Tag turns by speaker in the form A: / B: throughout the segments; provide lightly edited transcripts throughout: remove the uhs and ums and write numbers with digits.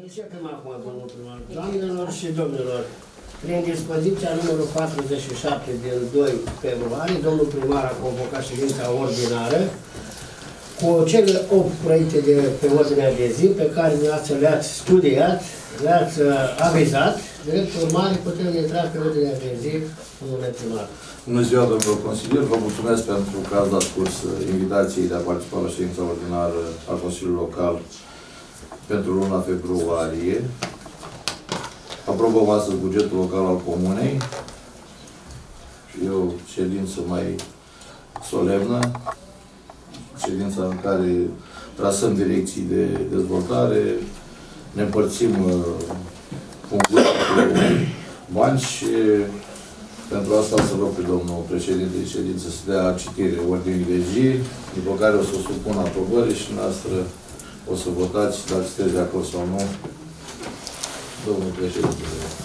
A: Începem acum, domnul primar. Doamnelor și domnilor, prin dispoziția numărul 47 din 2 februarie, domnul primar a convocat ședința ordinară cu cele 8 proiecte de pe ordinea de zi pe care le-ați studiat, le-ați avizat. Drept urmare, putem intra pe ordinea de zi, domnule primar.
B: Bună ziua, domnilor consilieri. Vă mulțumesc pentru că ați dat curs invitației de a participa la ședința ordinară a Consiliului Local pentru luna februarie. Aprobăm astăzi bugetul local al Comunei. Și e o ședință mai solemnă, ședința în care trasăm direcții de dezvoltare, ne împărțim concursul cu bani și pentru asta să rog pe domnul președinte de ședință să dea citire ordinii de zi, după care o să o supun aprobării și noastră o să votați dacă sunteți de acord sau nu. Domnul președinte.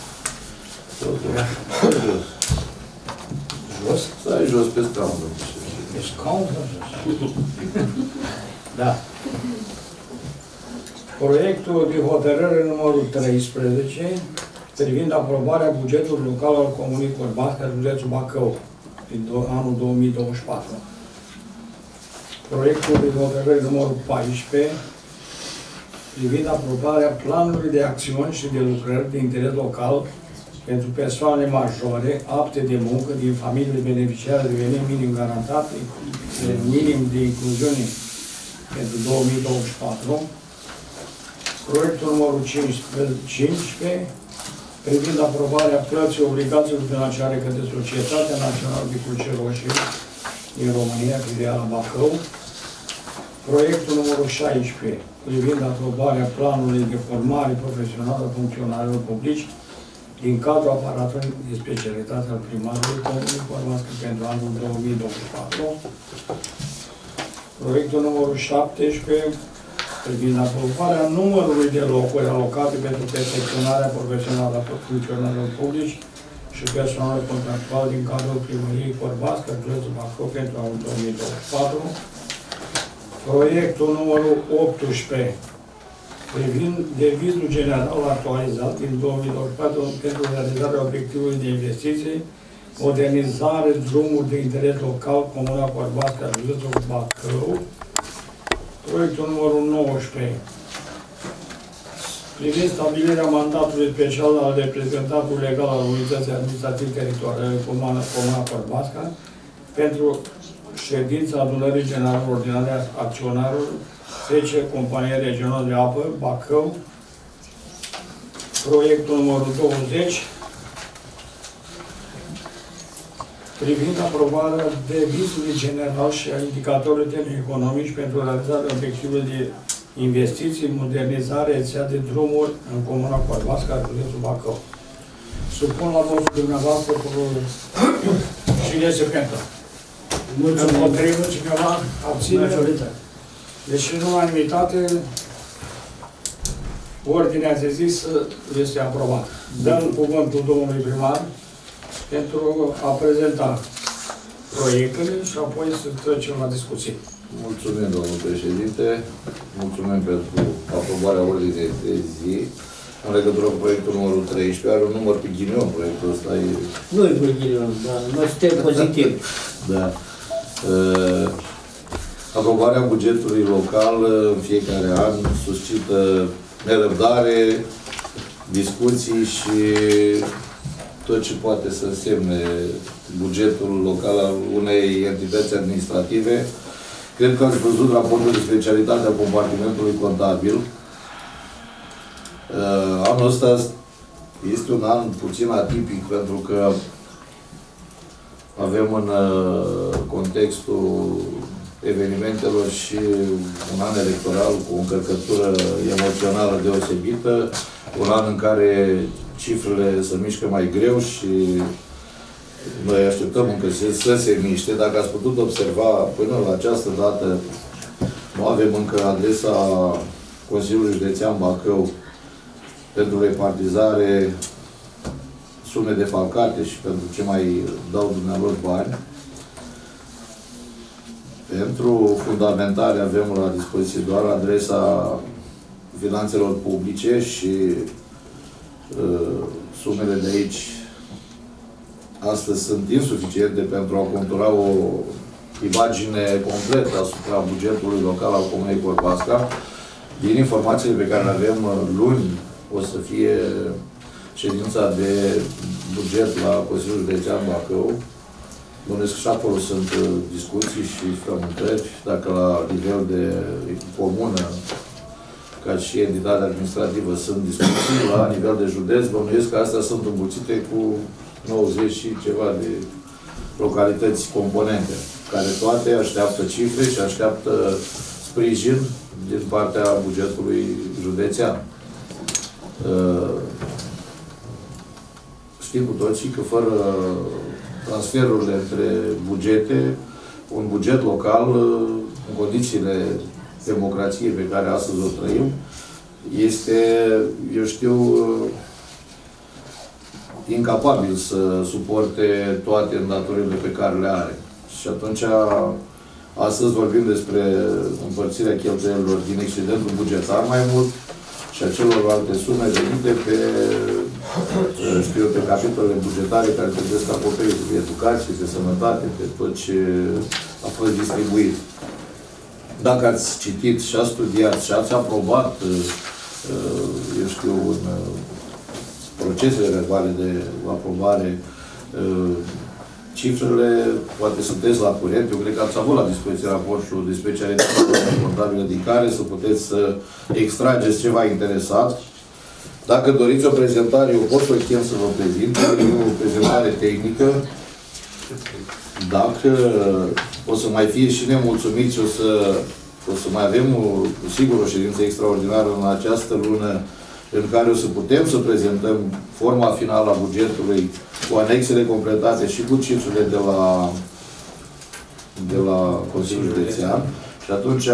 A: Jos?
B: Stai jos pe scaun, domnul președinte.
A: Pe scaun? Da.
C: Proiectul de hotărâre numărul 13 privind aprobarea bugetului local al Comunei Corbatca, județul Bacău, din anul 2024. Proiectul de hotărâre numărul 14 privind aprobarea planului de acțiuni și de lucrări de interes local pentru persoane majore, apte de muncă, din familiile beneficiare de venit minim garantat, minim de incluziune pentru 2024. Proiectul numărul 15 privind aprobarea plății obligațiilor financiare către Societatea Națională de Cruce Roșii din România, filiala Bacău. Proiectul numărul 16 privind aprobarea planului de formare profesională a funcționarilor publici din cadrul aparatului de specialitate al primarului Comunei Corbatca pentru anul 2024. Proiectul numărul 17 privind aprobarea numărului de locuri alocate pentru perfecționarea profesională a funcționarilor publici și personal contractual din cadrul primăriei Corbatca, județul Bacău, pentru anul 2024. Proiectul numărul 18 privind devizul general actualizat din 2024 pentru realizarea obiectivului de investiții, modernizare drumuri de interes local, Comuna Corbatca, județul Bacău. Proiectul numărul 19 privind stabilirea mandatului special al reprezentantului legal al Unității Administrativ-Teritoriale Comuna Corbatca pentru ședința adunării generale ordinare a acționarului SECE Compania Regională de Apă, Bacău. Proiectul numărul 20 privind aprobarea devizului general și a indicatorilor economici pentru realizarea obiectivului de investiții, modernizare, rețea de drumuri în Comuna Corbatca, județul Bacău. Supun la votul dumneavoastră cu cine se pentru. Mulțumim. Împotrivă, cineva abține. Deci, în unanimitate, ordinea de zi este aprobată. Dăm cuvântul domnului primar pentru a prezenta proiectele și apoi să trecem la discuție.
B: Mulțumim, domnul președinte. Mulțumim pentru aprobarea ordinei de zi. În legătură cu proiectul numărul 13, are un număr pe ghinion, proiectul ăsta e...
A: Nu e pe ghinion, dar noi suntem pozitivi.
B: Da. Aprobarea bugetului local în fiecare an suscită nerăbdare, discuții și tot ce poate să însemne bugetul local al unei entități administrative. Cred că ați văzut raportul de specialitate a compartimentului contabil. Anul ăsta este un an puțin atipic pentru că avem în contextul evenimentelor și un an electoral cu o încărcătură emoțională deosebită, un an în care cifrele se mișcă mai greu și noi așteptăm încă să se miște. Dacă ați putut observa, până la această dată nu avem încă adresa Consiliului Județean Bacău pentru repartizare sume defalcate și pentru ce mai dau dumnealor bani. Pentru fundamentare avem la dispoziție doar adresa finanțelor publice și sumele de aici astăzi sunt insuficiente pentru a contura o imagine completă asupra bugetului local al Comunei Corbasca. Din informațiile pe care le avem, luni o să fie ședința de buget la Consiliul Județean Bacău. Bănuiesc și acolo sunt discuții și frământări, dacă la nivel de comună, ca și entitate administrativă, sunt discuții, la nivel de județ, bănuiesc că astea sunt îmbulțite cu 90 și ceva de localități componente, care toate așteaptă cifre și așteaptă sprijin din partea bugetului județean. Știm cu toții că fără transferurile între bugete, un buget local, în condițiile democrației pe care astăzi o trăim, este, eu știu, incapabil să suporte toate îndatorile pe care le are. Și atunci, astăzi vorbim despre împărțirea cheltuielilor din excedentul bugetar mai mult și a celorlalte sume venite pe, știu, pe capitolele bugetare care trebuie să acoperite, pe educație, pe sănătate, pe tot ce a fost distribuit. Dacă ați citit și ați studiat și ați aprobat, eu știu, în procesele verbale de aprobare, cifrele, poate sunteți la curent, eu cred că ați avut la dispoziție raportul de specialitate contabilă din care să puteți să extrageți ceva interesat. Dacă doriți o prezentare, eu pot să o chem să vă prezint, e o prezentare tehnică. Dacă o să mai fie și nemulțumiți, o să mai avem, sigur, o ședință extraordinară în această lună, în care o să putem să prezentăm forma finală a bugetului cu anexele completate și cu cifrele de la Consiliul Județean. Și atunci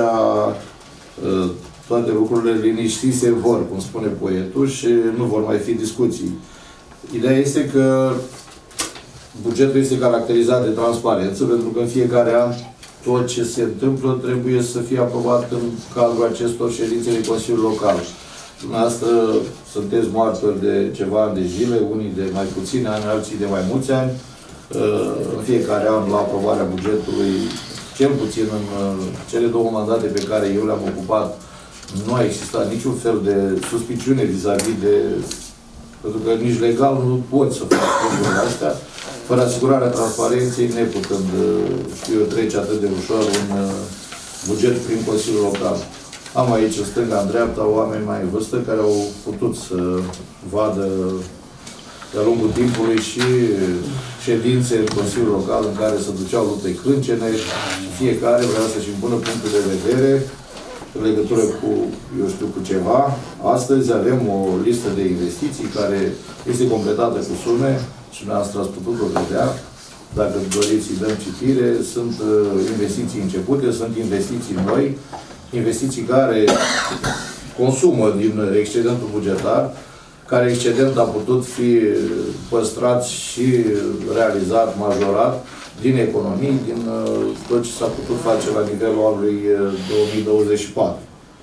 B: toate lucrurile liniștit se vor, cum spune poetul, și nu vor mai fi discuții. Ideea este că bugetul este caracterizat de transparență, pentru că în fiecare an tot ce se întâmplă trebuie să fie aprobat în cadrul acestor ședințe de Consiliul Local. Dumneavoastră sunteți martori de ceva ani de zile, unii de mai puțini ani, alții de mai mulți ani. În fiecare an, la aprobarea bugetului, cel puțin în cele două mandate pe care eu le-am ocupat, nu a existat niciun fel de suspiciune vis-a-vis de... Pentru că nici legal nu pot să fac lucrurile astea, fără asigurarea transparenței, neputând, știu eu, trece atât de ușor un buget prin Consiliul Local. Am aici, în stânga, în dreapta, oameni mai în vârstă care au putut să vadă de-a lungul timpului și ședințe în Consiliul Local în care se duceau lupte crâncene și fiecare vrea să-și impună punctul de vedere în legătură cu, eu știu, cu ceva. Astăzi avem o listă de investiții care este completată cu sume și dumneavoastră ați putut-o vedea. Dacă doriți să-i dăm citire, sunt investiții începute, sunt investiții noi, investiții care consumă din excedentul bugetar, care excedent a putut fi păstrat și realizat, majorat din economii, din tot ce s-a putut face la nivelul anului 2024.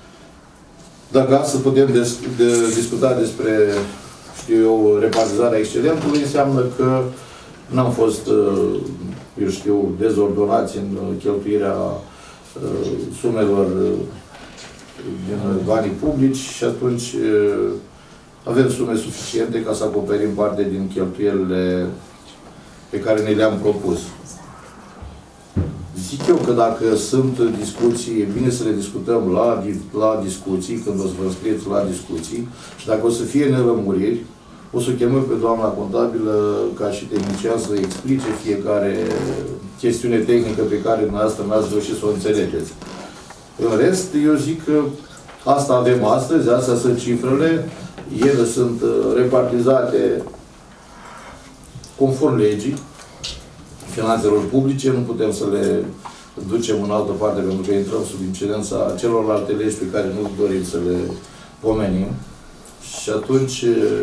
B: Dacă astăzi putem discuta despre, știu eu, repartizarea excedentului, înseamnă că n-am fost, eu știu, dezordonați în cheltuirea sumelor din banii publici și atunci avem sume suficiente ca să acoperim parte din cheltuielile pe care ne le-am propus. Zic eu că dacă sunt discuții, e bine să le discutăm la discuții, când o să vă înscrieți la discuții, și dacă o să fie nelămuriri, o să chemăm pe doamna contabilă ca și tehnician să explice fiecare chestiune tehnică pe care dumneavoastră n-ați reușit să o înțelegeți. În rest, eu zic că asta avem astăzi, astea sunt cifrele, ele sunt repartizate conform legii finanțelor publice, nu putem să le ducem în altă parte pentru că intrăm sub incidența celorlalte legi pe care nu dorim să le pomenim. Și atunci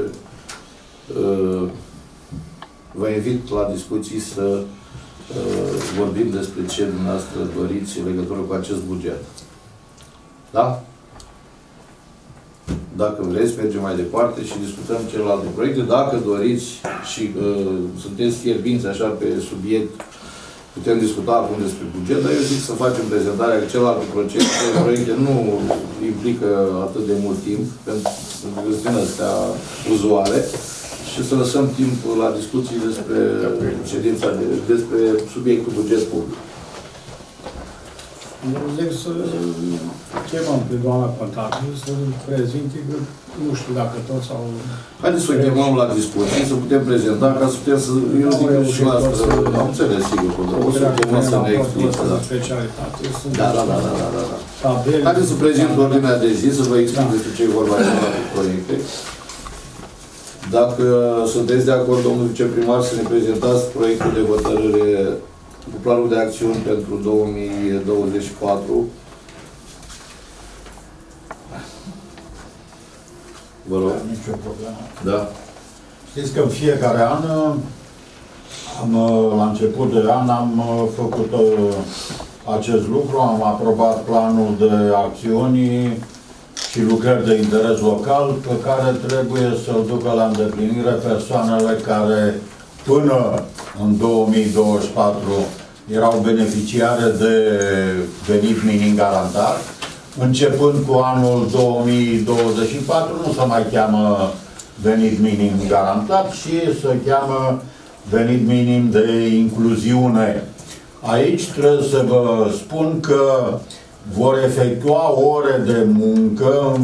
B: vă invit la discuții să vorbim despre ce dumneavoastră doriți în legătură cu acest buget. Da? dacă vreți, mergem mai departe și discutăm celelalte proiecte. Dacă doriți și sunteți fierbinți așa pe subiect, putem discuta acum despre buget, dar eu zic să facem prezentarea, că celelalte proiecte nu implică atât de mult timp, pentru că sunt din astea uzuale, și să lăsăm timp la discuții despre ședința, despre subiectul buget public.
C: Eu zic să chemăm pe doamna contabil să prezinte, că nu știu dacă toți au...
B: Haideți să o chemăm la discuții, să putem prezenta, ca să putem să... Eu zic că și la asta, am înțeles, sigur, o să chemăm să ne explice, da. Da. Haideți să prezint ordinea de zi, să vă explic despre ce e vorba de proiecte. Dacă sunteți de acord, domnul viceprimar, să ne prezentați proiectul de hotărâre cu planul de acțiuni pentru 2024. Vă rog.
D: Nicio problemă.
B: Da.
D: Știți că în fiecare an, la început de an, am făcut acest lucru, am aprobat planul de acțiuni și lucrări de interes local pe care trebuie să-l ducă la îndeplinire persoanele care până în 2024 erau beneficiare de venit minim garantat. Începând cu anul 2024 nu se mai cheamă venit minim garantat, ci se cheamă venit minim de incluziune. Aici trebuie să vă spun că vor efectua ore de muncă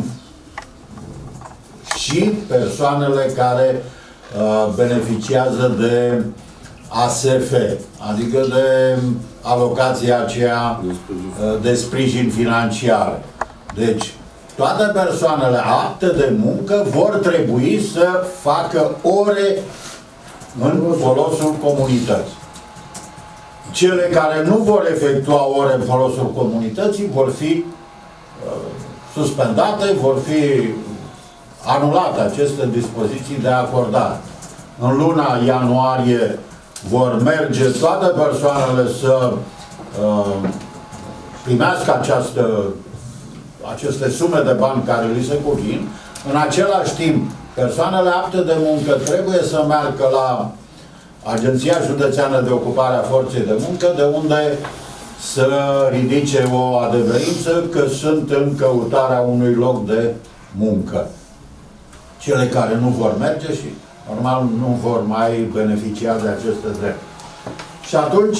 D: și persoanele care beneficiază de ASF, adică de alocația aceea de sprijin financiar. Deci, toate persoanele apte de muncă vor trebui să facă ore în folosul comunității. Cele care nu vor efectua ore în folosul comunității vor fi suspendate, vor fi anulate aceste dispoziții de acordare. În luna ianuarie vor merge toate persoanele să primească aceste sume de bani care li se cuvin. În același timp, persoanele apte de muncă trebuie să meargă la Agenția Județeană de Ocupare a Forței de Muncă, de unde să ridice o adeverință că sunt în căutarea unui loc de muncă. Cele care nu vor merge și normal nu vor mai beneficia de aceste drepturi. Și atunci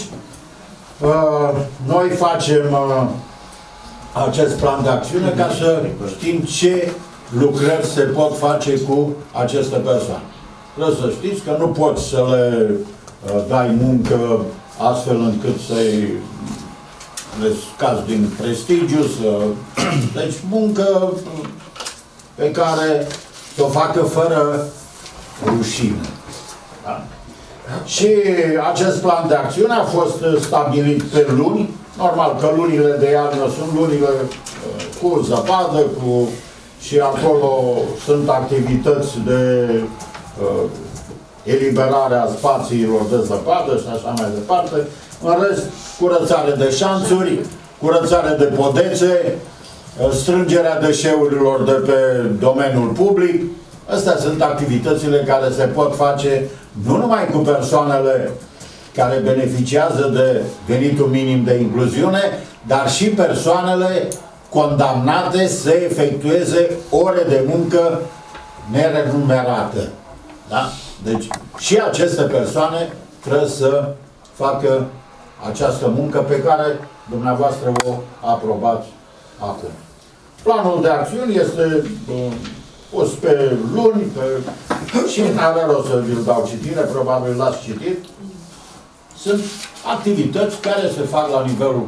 D: noi facem acest plan de acțiune ca să știm ce lucrări se pot face cu aceste persoane. Trebuie să știți că nu poți să le dai muncă astfel încât să-i le scazi din prestigiu, deci muncă pe care să o facă fără rușine. Da? Și acest plan de acțiune a fost stabilit pe luni. Normal că lunile de iarnă sunt lunile cu zăpadă, și acolo sunt activități de eliberare a spațiilor de zăpadă și așa mai departe. În rest, curățare de șanțuri, curățare de podețe, strângerea deșeurilor de pe domeniul public. Astea sunt activitățile care se pot face nu numai cu persoanele care beneficiază de venitul minim de incluziune, dar și persoanele condamnate să efectueze ore de muncă neremunerate. Da? Deci și aceste persoane trebuie să facă această muncă pe care dumneavoastră o aprobați acum. Planul de acțiuni este pus pe luni și n-are rost să vi-l dau citire, probabil l-ați citit. Sunt activități care se fac la nivelul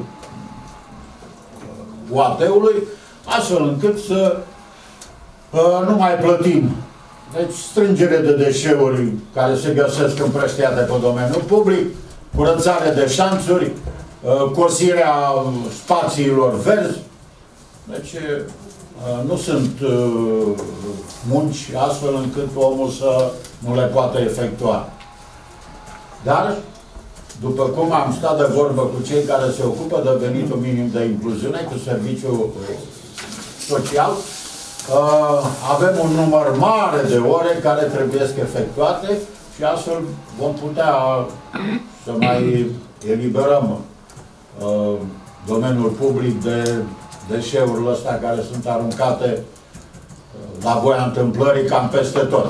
D: UAT-ului, astfel încât să nu mai plătim. Deci strângere de deșeuri care se găsesc împrăștiate pe domeniul public, curățare de șanțuri, cosirea spațiilor verzi. Deci nu sunt munci astfel încât omul să nu le poată efectua. Dar, după cum am stat de vorbă cu cei care se ocupă de venitul minim de incluziune, cu serviciul social, avem un număr mare de ore care trebuie efectuate și astfel vom putea să mai eliberăm domeniul public de deșeurile astea care sunt aruncate la voia întâmplării cam peste tot.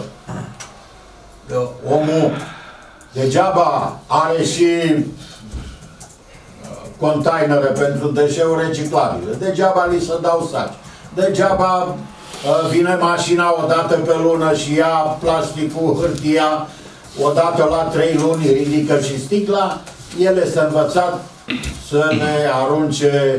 D: Omul degeaba are și containere pentru deșeuri reciclabile, degeaba li se dau saci, degeaba vine mașina o dată pe lună și ia plasticul, hârtia, odată la 3 luni ridică și sticla, el este învățat să ne arunce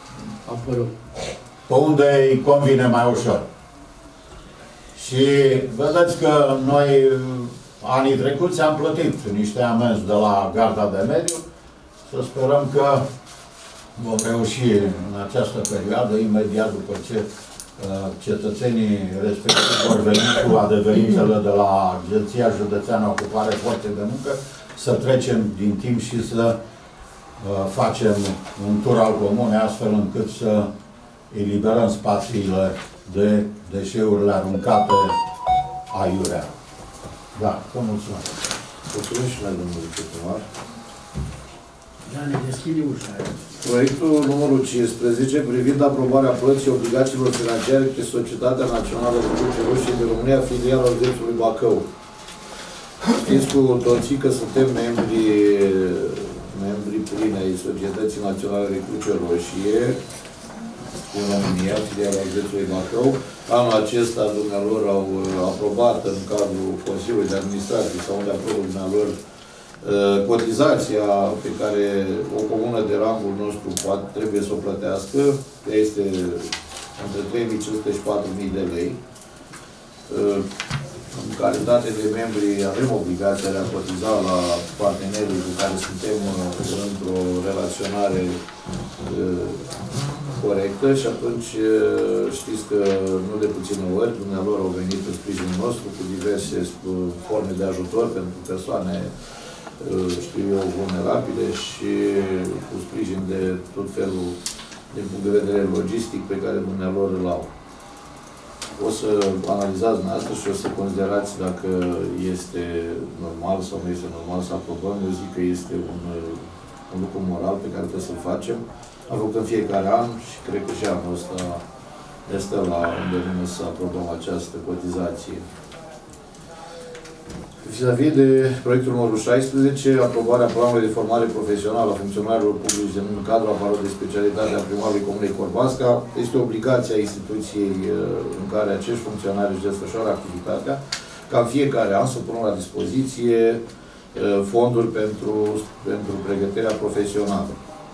D: pe unde îi convine mai ușor. Și vedeți că noi anii trecuți am plătit niște amenzi de la Garda de Mediu. Să sperăm că vom reuși în această perioadă, imediat după ce cetățenii respectivi vor veni cu adeverințele de la Agenția Județeană Ocupare Forței de Muncă, să trecem din timp și să facem un tur al comunei, astfel încât să eliberăm spațiile de deșeurile aruncate aiurea. Da, vă mulțumesc.
B: Mulțumim și noi, domnul viceprimar.
A: Da, ne deschide ușa.
B: Proiectul numărul 15 privind aprobarea plății obligațiilor financiare pe Societatea Națională de Cruce Roșie de România, filiala județului Bacău. Știți cu toții că suntem membri plini ai Societății Naționale de Cruce Roșie din România, filiala județului Bacău. Anul acesta dumnealor au aprobat în cadrul Consiliului de Administrație sau unde aprobă dumnealor cotizația pe care o comună de rangul nostru trebuie să o plătească. Este între 3.500 și 4.000 de lei. În calitate de membri avem obligația de a cotiza la partenerii cu care suntem într-o relaționare corectă și atunci știți că nu de puține ori dumnealor au venit în sprijinul nostru cu diverse forme de ajutor pentru persoane, știu eu, vulnerabile și cu sprijin de tot felul din punct de vedere logistic pe care dumnealor îl au. O să analizați dumneavoastră și o să considerați dacă este normal sau nu este normal să aprobăm. Eu zic că este un lucru moral pe care trebuie să-l facem. Am făcut în fiecare an și cred că și anul ăsta este la îndemână să aprobăm această cotizație. Vis-a-vis de proiectul numărul 16, aprobarea planului de formare profesională a funcționarilor publici în cadrul aparatului de specialitate a primarului Comunei Corbasca, este obligația instituției în care acești funcționari își desfășoară activitatea, ca în fiecare an să pună la dispoziție fonduri pentru pregătirea profesională.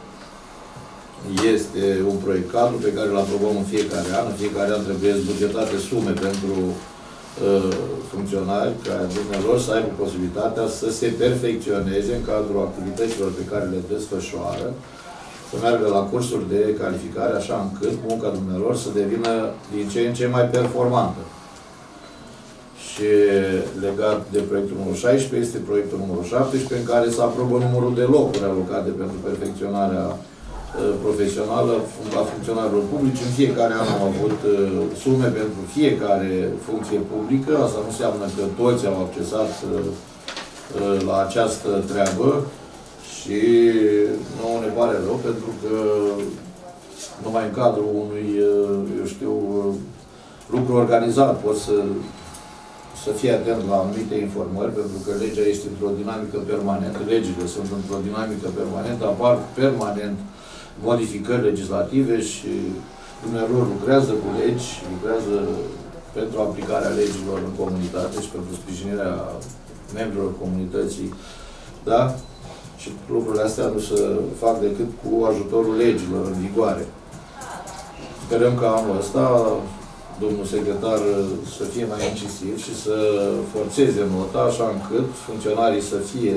B: Este un proiect cadru pe care îl aprobăm în fiecare an. În fiecare an trebuie bugetate sume pentru funcționari ca dumnealor să aibă posibilitatea să se perfecționeze în cadrul activităților pe care le desfășoară, să meargă la cursuri de calificare, așa încât munca dumnealor să devină din ce în ce mai performantă. Și legat de proiectul numărul 16 este proiectul numărul 17, în care se aprobă numărul de locuri alocate pentru perfecționarea profesională a funcționarilor publici. În fiecare an am avut sume pentru fiecare funcție publică. Asta nu înseamnă că toți au accesat la această treabă și nouă ne pare rău, pentru că numai în cadrul unui, eu știu, lucru organizat poți să fii atent la anumite informări, pentru că legea este într-o dinamică permanentă, legile sunt într-o dinamică permanentă, apar permanent modificări legislative și dumnealor lucrează cu legi, lucrează pentru aplicarea legilor în comunitate și pentru sprijinirea membrilor comunității. Da? Și lucrurile astea nu se fac decât cu ajutorul legilor în vigoare. Sperăm că anul ăsta domnul secretar să fie mai incisiv și să forțeze nota așa încât funcționarii să fie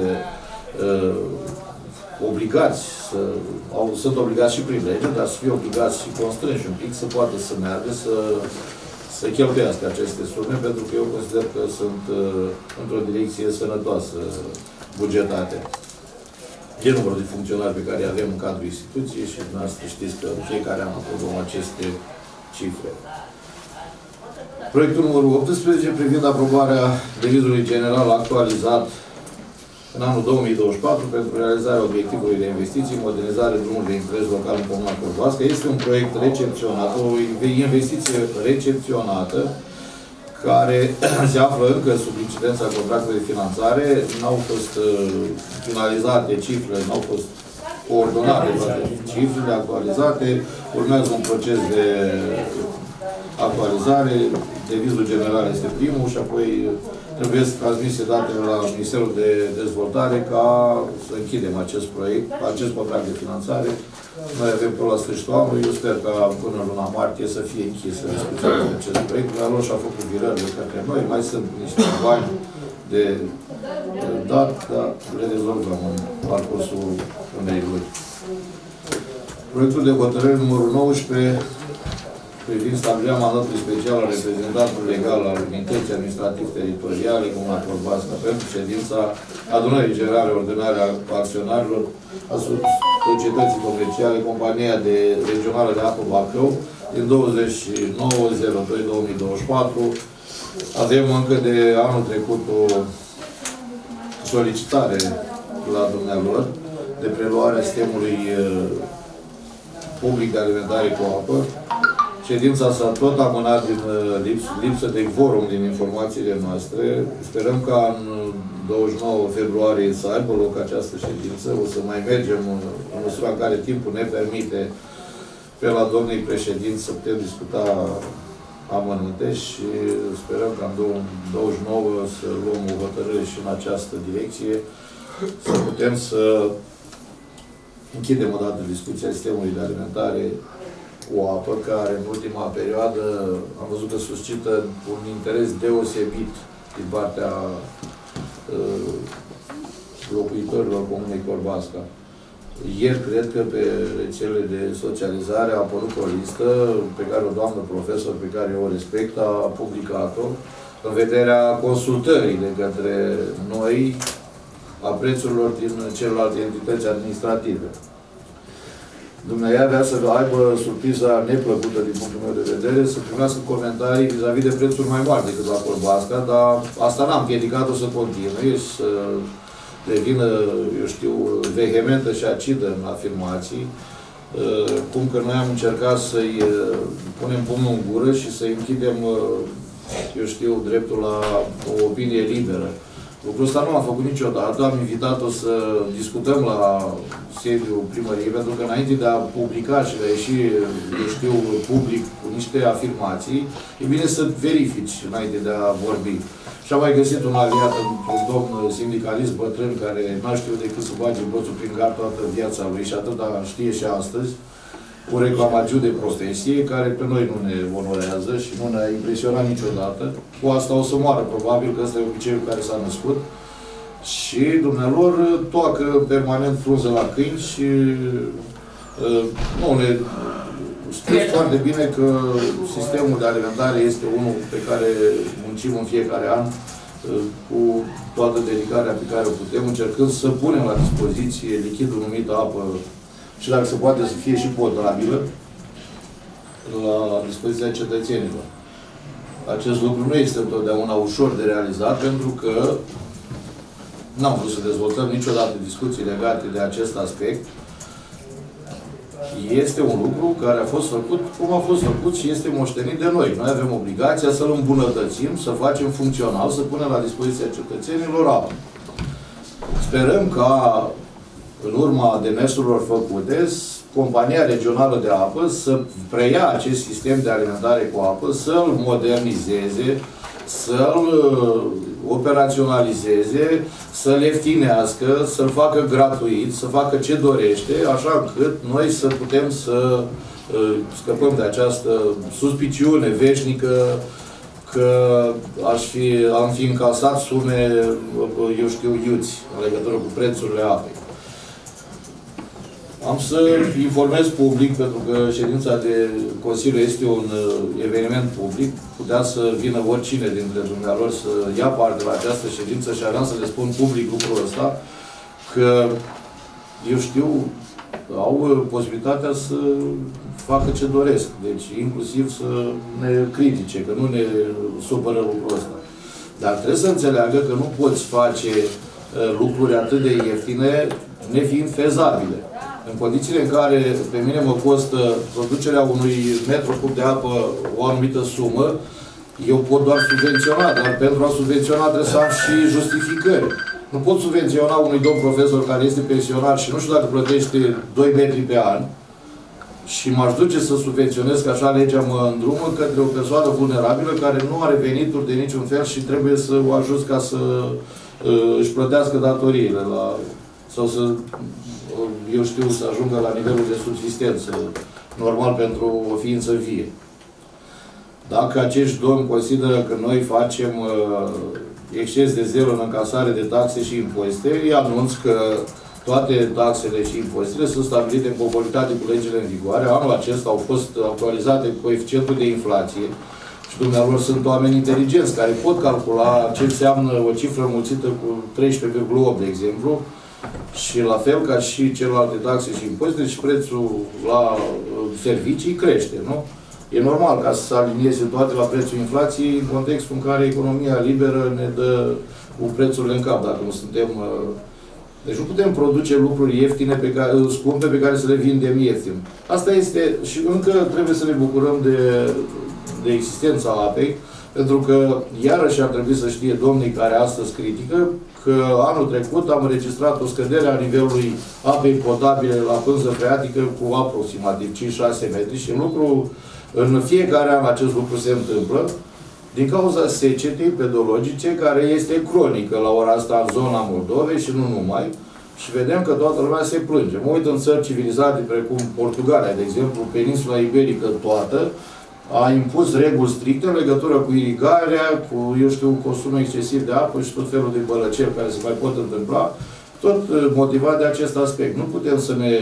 B: obligați, sunt obligați și prin lege, dar să fie obligați și constrânși un pic să poată să meargă, să cheltuiască aceste sume, pentru că eu consider că sunt într-o direcție sănătoasă bugetate. De numărul de funcționari pe care îi avem în cadrul instituției și dumneavoastră știți că în fiecare an aprobăm aceste cifre. Proiectul numărul 18 privind aprobarea devizului general actualizat în anul 2024 pentru realizarea obiectivului de investiții, modernizare drumului de interes local în Comuna Corboasca. Este un proiect recepționat, o investiție recepționată, care se află încă sub incidența contractului de finanțare. N-au fost finalizate cifrele, n-au fost coordonate cifrele actualizate. Urmează un proces de actualizare. Devizul general este primul și apoi trebuie să transmise datele la Ministerul de Dezvoltare ca să închidem acest proiect, acest contract de finanțare. Noi avem până la sfârșitul anului. Eu sper ca până luna martie să fie închisă discuția de acest proiect. La lor și-a făcut virările către noi. Mai sunt niște bani de dat, dar le rezolvăm în parcursul unei luni. Proiectul de hotărâre numărul 19 privind stabilirea mandatului special al reprezentantului legal al Unității Administrativ-Teritoriale Comuna Corboasca pentru ședința Adunării Generale Ordinare a Acționarilor a Societății Comerciale Compania Regională de Apă Bacău din 29.02.2024. Avem încă de anul trecut o solicitare la dumnealor de preluarea sistemului public de alimentare cu apă. Ședința s-a tot amânat din lipsă de quorum din informațiile noastre. Sperăm ca în 29 februarie să aibă loc această ședință. O să mai mergem în măsura în care timpul ne permite pe la domnii președinți să putem discuta amănunte și sperăm ca în 29 să luăm o hotărâre și în această direcție, să putem să închidem odată discuția sistemului de alimentare cu apă, care în ultima perioadă am văzut că suscită un interes deosebit din partea locuitorilor Comunei Corboasca. Ieri, cred că pe rețelele de socializare a apărut o listă pe care o doamnă profesor, pe care o respect, a publicat-o în vederea consultării de către noi a prețurilor din celelalte entități administrative. Dumnezeu avea să aibă surpriza neplăcută din punctul meu de vedere, să primească comentarii vis-a-vis de prețuri mai mari decât la Corboasca, dar asta n-am împiedicat-o să continue și să devină, eu știu, vehementă și acidă în afirmații, cum că noi am încercat să-i punem pumnul în gură și să-i închidem, eu știu, dreptul la o opinie liberă. Lucrul ăsta nu am făcut niciodată. Am invitat-o să discutăm la sediul primăriei, pentru că înainte de a publica și de a ieși, eu știu, public cu niște afirmații, e bine să verifici înainte de a vorbi. Și am mai găsit un aliat, un domn sindicalist bătrân, care n-a știut decât să bage boțul prin gard toată viața lui și atâta știe și astăzi, un reclamagiu de profesie, care pe noi nu ne onorează și nu ne-a impresionat niciodată. Cu asta o să moară, probabil, că ăsta e obiceiul care s-a născut. Și dumnealor toacă permanent frunză la câini și nu ne știți foarte bine că sistemul de alimentare este unul pe care muncim în fiecare an cu toată dedicarea pe care o putem, încercând să punem la dispoziție lichidul numit apă și dacă se poate să fie și potabilă la dispoziția cetățenilor. Acest lucru nu este întotdeauna ușor de realizat, pentru că n-am vrut să dezvoltăm niciodată discuții legate de acest aspect. Este un lucru care a fost făcut cum a fost făcut și este moștenit de noi. Noi avem obligația să-l îmbunătățim, să facem funcțional, să punem la dispoziția cetățenilor apă. Sperăm ca în urma demersurilor făcute, Compania Regională de Apă să preia acest sistem de alimentare cu apă, să-l modernizeze, să-l operaționalizeze, să-l ieftinească, să-l facă gratuit, să facă ce dorește, așa încât noi să putem să scăpăm de această suspiciune veșnică că am fi încasat sume, eu știu, iuți în legătură cu prețurile apei. Am să informez public, pentru că ședința de Consiliu este un eveniment public. Putea să vină oricine dintre dumnealor să ia parte la această ședință și aveam să le spun public lucrul ăsta, că eu știu au posibilitatea să facă ce doresc. Deci, inclusiv să ne critique, că nu ne supără lucrul ăsta. Dar trebuie să înțeleagă că nu poți face lucruri atât de ieftine, nefiind fezabile. În condițiile în care pe mine mă costă producerea unui metru cub de apă o anumită sumă, eu pot doar subvenționa, dar pentru a subvenționa trebuie să am și justificări. Nu pot subvenționa unui domn profesor care este pensionar și nu știu dacă plătește 2 metri pe an și m-aș duce să subvenționez, că așa legea mă îndrumă, către o persoană vulnerabilă care nu are venituri de niciun fel și trebuie să o ajut ca să își plătească datoriile sau să, eu știu, să ajungă la nivelul de subsistență normal pentru o ființă vie. Dacă acești domni consideră că noi facem exces de zero în încasare de taxe și impozite, îi anunț că toate taxele și impozitele sunt stabilite în conformitate cu legile în vigoare. Anul acesta au fost actualizate coeficientul de inflație și dumneavoastră sunt oameni inteligenți care pot calcula ce înseamnă o cifră înmulțită cu 13,8, de exemplu, și la fel ca și celelalte taxe și impozite, și prețul la servicii crește, nu? E normal ca să se alinieze toate la prețul inflației în contextul în care economia liberă ne dă cu prețurile în cap, dacă nu suntem... Deci nu putem produce lucruri ieftine, scumpe, pe care să le vindem ieftin. Asta este, și încă trebuie să ne bucurăm de existența apei, pentru că iarăși ar trebui să știe domnii care astăzi critică că anul trecut am înregistrat o scădere a nivelului apei potabile la pânză freatică cu aproximativ 5-6 metri și în fiecare an acest lucru se întâmplă din cauza secetei pedologice, care este cronică la ora asta în zona Moldovei și nu numai. Și vedem că toată lumea se plânge. Mă uit în țări civilizate, precum Portugalia, de exemplu, peninsula iberică toată, a impus reguli stricte în legătură cu irigarea, cu, eu știu, consumul excesiv de apă și tot felul de bălăceli care se mai pot întâmpla, tot motivat de acest aspect. Nu putem să ne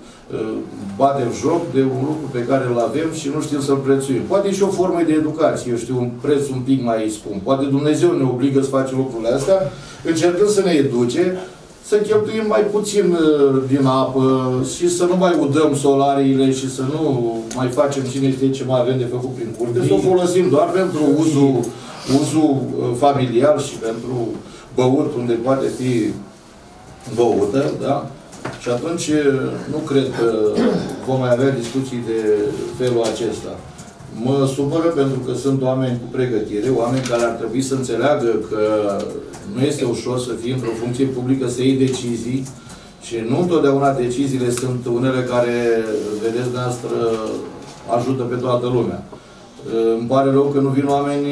B: batem joc de un lucru pe care îl avem și nu știm să-l prețuim. Poate e și o formă de educație, eu știu, un preț un pic mai scump. Poate Dumnezeu ne obligă să facem lucrurile astea, încercând să ne educe, să cheltuim mai puțin din apă și să nu mai udăm solariile și să nu mai facem cine știe ce mai avem de făcut prin curte, să o folosim doar pentru uzul familial și pentru băut unde poate fi băută, da? Și atunci nu cred că vom mai avea discuții de felul acesta. Mă supără pentru că sunt oameni cu pregătire, oameni care ar trebui să înțeleagă că nu este ușor să fii într-o funcție publică, să iei decizii și nu întotdeauna deciziile sunt unele care, vedeți dumneavoastră, ajută pe toată lumea. Îmi pare rău că nu vin oameni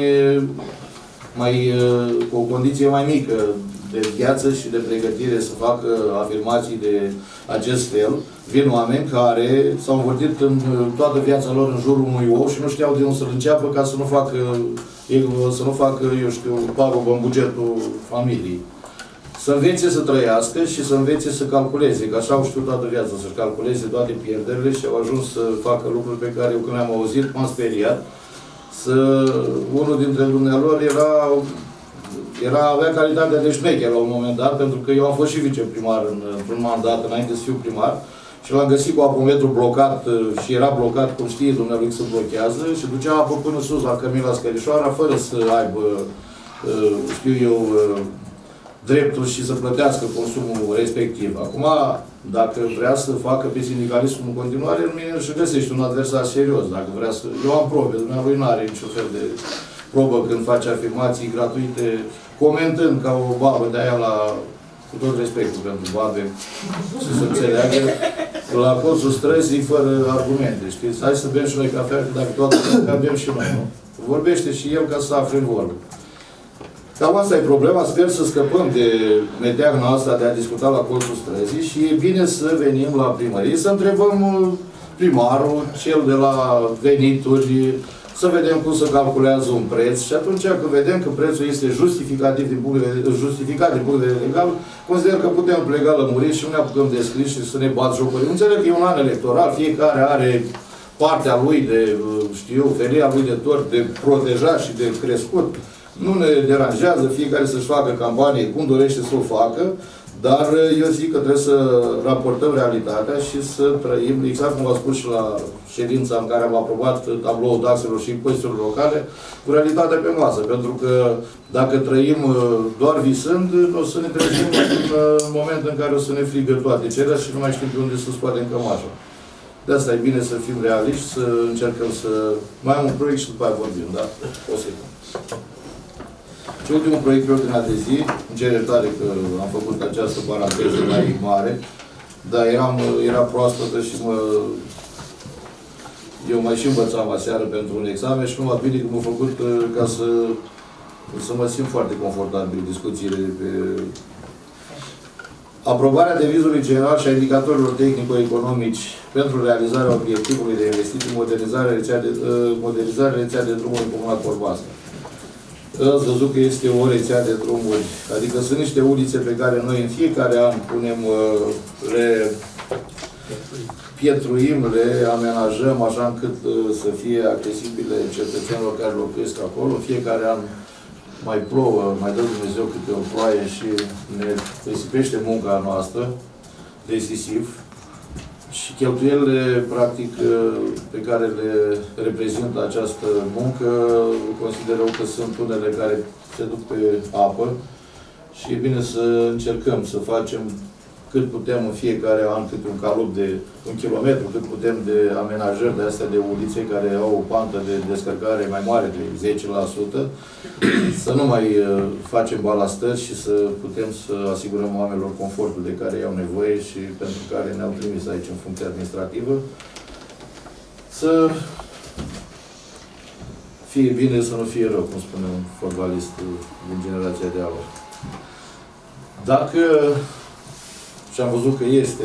B: cu o condiție mai mică de viață și de pregătire să facă afirmații de acest fel. Vin oameni care s-au învârtit în toată viața lor în jurul unui ou și nu știau de unde să-l înceapă ca să nu facă, eu știu, pagubă în bugetul familiei. Să învețe să trăiască și să învețe să calculeze, că așa au știut toată viața, să-și calculeze toate pierderile și au ajuns să facă lucruri pe care eu când le-am auzit m-am speriat. Unul dintre dumnealor avea calitatea de șmecher la un moment dat, pentru că eu am fost și viceprimar într-un mandat înainte să fiu primar și l-am găsit cu apometru blocat și era blocat, cum știe dumnealui că se blochează, și ducea apă până sus la Cămila Scărișoara fără să aibă, știu eu, dreptul și să plătească consumul respectiv. Acum, dacă vrea să facă pe sindicalismul în continuare, în mine își găsește un adversar serios. Dacă vrea să... Eu am probe, dumnealui nu are niciun fel de probă când face afirmații gratuite, comentând ca o babă de aia cu tot respectul pentru babe, să se înțeleagă, la colțul străzii fără argumente, știți? Hai să bem și noi cafea, că dacă toată cafea bem și noi, nu? Vorbește și el ca să afle în vorbă. Cam asta e problema, sper să scăpăm de meteagna asta de a discuta la colțul străzii și e bine să venim la primărie, să întrebăm primarul, cel de la venituri, să vedem cum se calculează un preț și atunci când vedem că prețul este justificat din punct de vedere legal, consider că putem plega lămuriri și nu ne apucăm de scris și să ne bat jocuri. Înțeleg că e un an electoral, fiecare are partea lui de, știu, felia lui de tort, de protejat și de crescut, Nu ne deranjează, fiecare să-și facă campanie cum dorește să o facă, dar eu zic că trebuie să raportăm realitatea și să trăim, exact cum v-am spus și la ședința în care am aprobat tabloul taxelor și impozitelor locale, cu realitatea pe masă. Pentru că dacă trăim doar visând, o să ne trezim în momentul în care o să ne frigă toate cererea și nu mai știm pe unde să scoatem cămașa. De asta e bine să fim realiști, să încercăm să mai am un proiect și după aia vorbim, da? O secundă. Și ultimul proiect pe ordinea de zi, îmi cer iertare că am făcut această paranteză mai mare, dar era proaspătă și eu mai și învățam aseară pentru un examen și numai bine că m-a făcut ca să mă simt foarte confortabil discuțiile pe aprobarea devizului general și a indicatorilor tehnico-economici pentru realizarea obiectivului de investiții, modernizarea rețea de drumuri în Comuna Corbasca. Ați văzut că este o rețea de drumuri, adică sunt niște ulițe pe care noi în fiecare an le pietruim, le amenajăm așa încât să fie accesibile cetățenilor care locuiesc acolo. În fiecare an mai plouă, mai dă Dumnezeu câte o ploaie și ne risipește munca noastră decisiv. Și cheltuielile, practic, pe care le reprezintă această muncă, considerăm că sunt unele care se duc pe apă și e bine să încercăm să facem cât putem în fiecare an, cât un calup de 1 kilometru, cât putem de amenajări de astea de ulițe care au o pantă de descărcare mai mare de 10%, să nu mai facem balastări și să putem să asigurăm oamenilor confortul de care au nevoie și pentru care ne-au trimis aici în funcție administrativă. Să fie bine, să nu fie rău, cum spune un fotbalist din generația de aur. Dacă și am văzut că este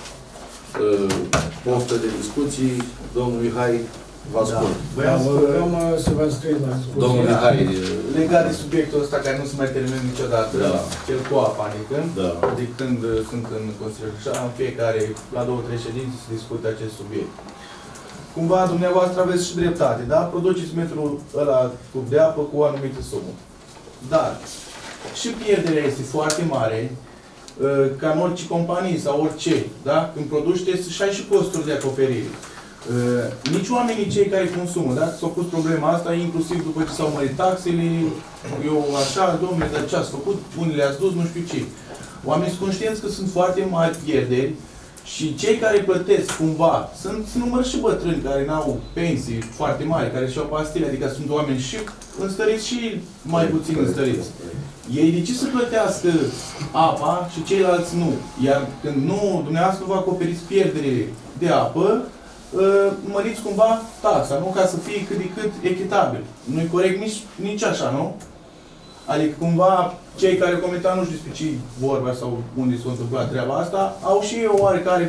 B: poftă de discuții, domnul Mihai vă ascult.
C: Vreau să vă înscriu la discuție.
B: Domnul Mihai.
E: Legat de subiectul ăsta care nu se mai termină niciodată, cel cu apa, de când sunt în Consiliul așa, în fiecare, la 2-3 ședințe se discută acest subiect. Cumva, dumneavoastră aveți și dreptate, da? Produceți metrul ăla cub de apă cu o anumită sumă. Dar și pierderea este foarte mare, ca în orice companie sau orice, da? Când produci, trebuie să ai și costuri de acoperire. Nici oamenii cei care consumă, da? S-au pus problema asta, inclusiv după ce s-au mărit taxele, eu așa, domnule, dar ce ați făcut? Unii le-ați dus, nu știu ce. Oamenii sunt conștienți că sunt foarte mari pierderi și cei care plătesc cumva, sunt număr și bătrâni care n-au pensii foarte mari, care și-au pastile, adică sunt oameni și înstăriți și mai puțin înstăriți. Ei de ce să plătească apa și ceilalți nu? Iar când nu, dumneavoastră nu vă acoperiți pierderile de apă, măriți cumva taxa, nu? Ca să fie cât de cât echitabil. Nu-i corect nici așa, nu? Adică cumva cei care comentau, nu știu despre ce vorba sau unde s-a întâmplat treaba asta, au și o oarecare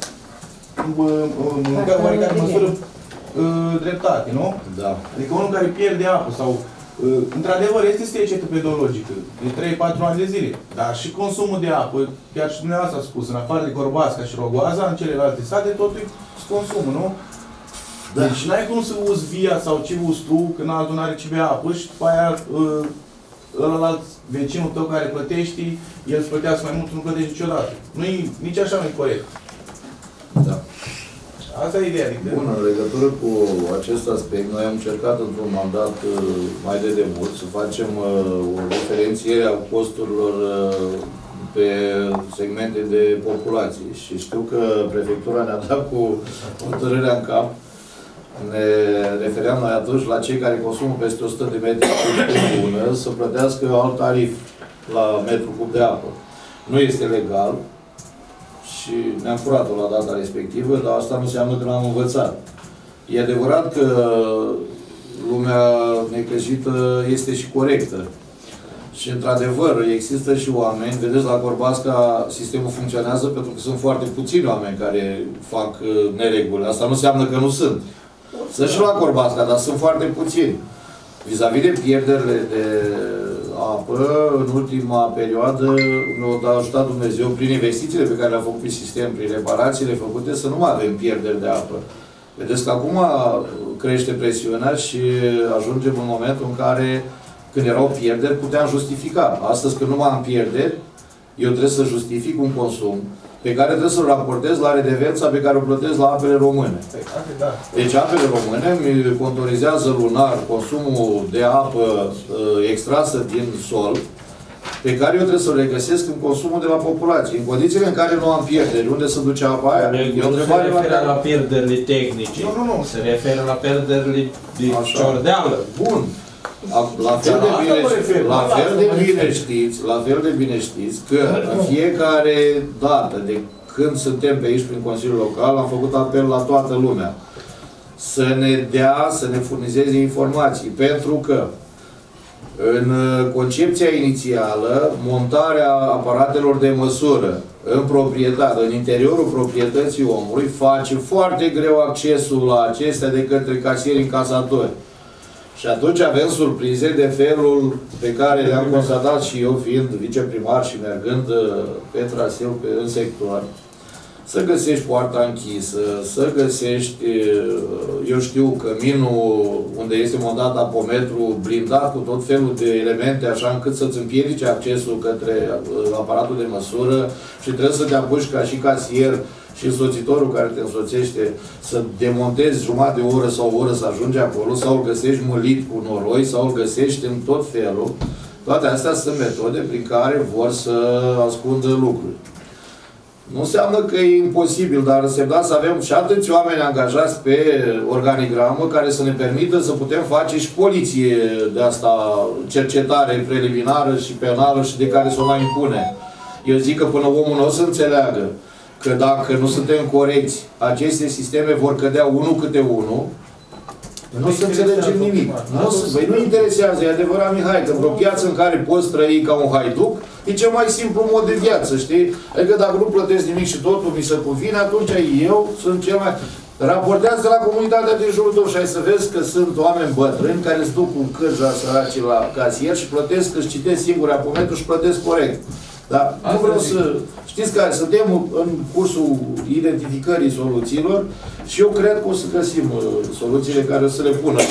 E: măsură dreptate, nu?
B: Da.
E: Adică unul care pierde apă sau într-adevăr, este secetă pedologică de 3-4 ani de zile, dar și consumul de apă, chiar și dumneavoastră a spus, în afară de Corbasca și Rogoaza, în celelalte sate, totul e consumul, nu? Da. Deci n-ai cum să uzi via sau ce uzi tu, când altul n-are ce bea apă și după aia ălălalt vecinul tău care plătești, el să plătească mai mult, nu plătești niciodată. Nici așa nu e corect.
B: Da.
E: Asta e ideea. Adică...
B: Bun, în legătură cu acest aspect, noi am încercat într-un mandat mai de demult să facem o diferențiere a costurilor pe segmente de populație. Și știu că prefectura ne-a dat cu hotărârea în cap. Ne refeream noi atunci la cei care consumă peste 100 de metri cub pe lună să plătească alt tarif la metru cub de apă. Nu este legal. Și ne-am furat-o la data respectivă, dar asta nu înseamnă că n-am învățat. E adevărat că lumea necăjită este și corectă. Și, într-adevăr, există și oameni, vedeți, la Corbasca sistemul funcționează pentru că sunt foarte puțini oameni care fac nereguli. Asta nu înseamnă că nu sunt. Sunt și la Corbasca, dar sunt foarte puțini. Vis-a-vis de pierderile de apă, în ultima perioadă ne-a ajutat Dumnezeu prin investițiile pe care le-a făcut pe sistem, prin reparațiile făcute, să nu mai avem pierderi de apă. Vedeți că acum crește presiunea și ajungem în momentul în care Când erau pierderi, puteam justifica. Astăzi, când nu mai am pierderi, eu trebuie să justific un consum pe care trebuie să-l raportez la redevența pe care o plătesc la Apele Române. Deci Apele Române mi contorizează lunar consumul de apă extrasă din sol, pe care eu trebuie să-l regăsesc în consumul de la populație. În condițiile în care nu am pierderi, unde se duce apa aia?
F: Nu se referă la pierderile tehnice. Nu. Se referă la pierderile de ciordeală.
B: Bun. La fel de bine știți că în fiecare dată de când suntem pe aici prin Consiliul Local am făcut apel la toată lumea să ne dea, să ne furnizeze informații, pentru că în concepția inițială, montarea aparatelor de măsură în proprietate, în interiorul proprietății omului, face foarte greu accesul la acestea de către casieri încasatori. Și atunci avem surprize de felul pe care le-am constatat și eu, fiind viceprimar și mergând pe traseu, în sector, să găsești poarta închisă, să găsești, eu știu, căminul unde este montat apometru blindat cu tot felul de elemente, așa încât să-ți împiedice accesul către aparatul de măsură și trebuie să te apuci ca și casier și însoțitorul care te însoțește să demontezi jumătate de oră sau o oră să ajungi acolo, sau îl găsești mălit cu noroi, sau îl găsești în tot felul. Toate astea sunt metode prin care vor să ascundă lucruri. Nu înseamnă că e imposibil, dar însemna să avem și atâți oameni angajați pe organigramă care să ne permită să putem face și poliție de asta, cercetare preliminară și penală și de care să o mai impune. Eu zic că până omul nu o să înțeleagă că dacă nu suntem corecți, aceste sisteme vor cădea unul câte unul, nu o să înțelegem nimic. Nu interesează, e adevărat, Mihai, că într-o piață în care poți trăi ca un haiduc, e cel mai simplu mod de viață, știi? Adică dacă nu plătesc nimic și totul mi se cuvine, atunci eu sunt cel mai... Raportează la comunitatea din jurul tău și ai să vezi că sunt oameni bătrâni care se duc cu cârja săracii la casier și plătesc, își citesc singur apometru și plătesc corect. Dar nu vreau să... Știți că suntem în cursul identificării soluțiilor și eu cred că o să găsim soluțiile care o să le pună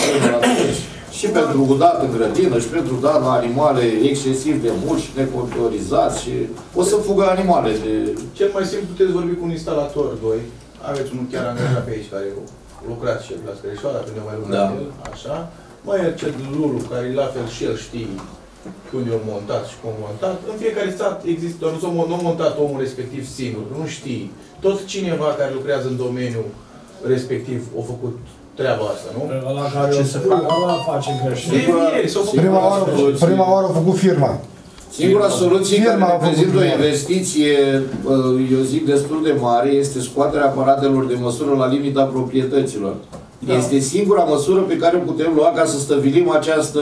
B: și pentru dat în grădină, și pentru dat la animale excesiv de mulți și necontorizați și o să fugă animale de...
E: Cel mai simplu puteți vorbi cu un instalator, doi. Aveți unul chiar angajat pe aici care lucrați și el la Scărișoara, când eu mai lucrat el, așa. Mai e cel Lulu, care la fel și el știe unde au montat și cum au montat. În fiecare stat există, doar nu a montat omul respectiv singur, nu știe. Tot cineva care lucrează în domeniul respectiv a făcut treaba asta, nu?
C: Ăla care o să facă, ăla face greșeli.
G: Prima oară a făcut firma.
B: Singura soluție care reprezintă o investiție, eu zic, destul de mare, este scoaterea aparatelor de măsură la limita proprietăților. Da. Este singura măsură pe care putem lua ca să stăvilim această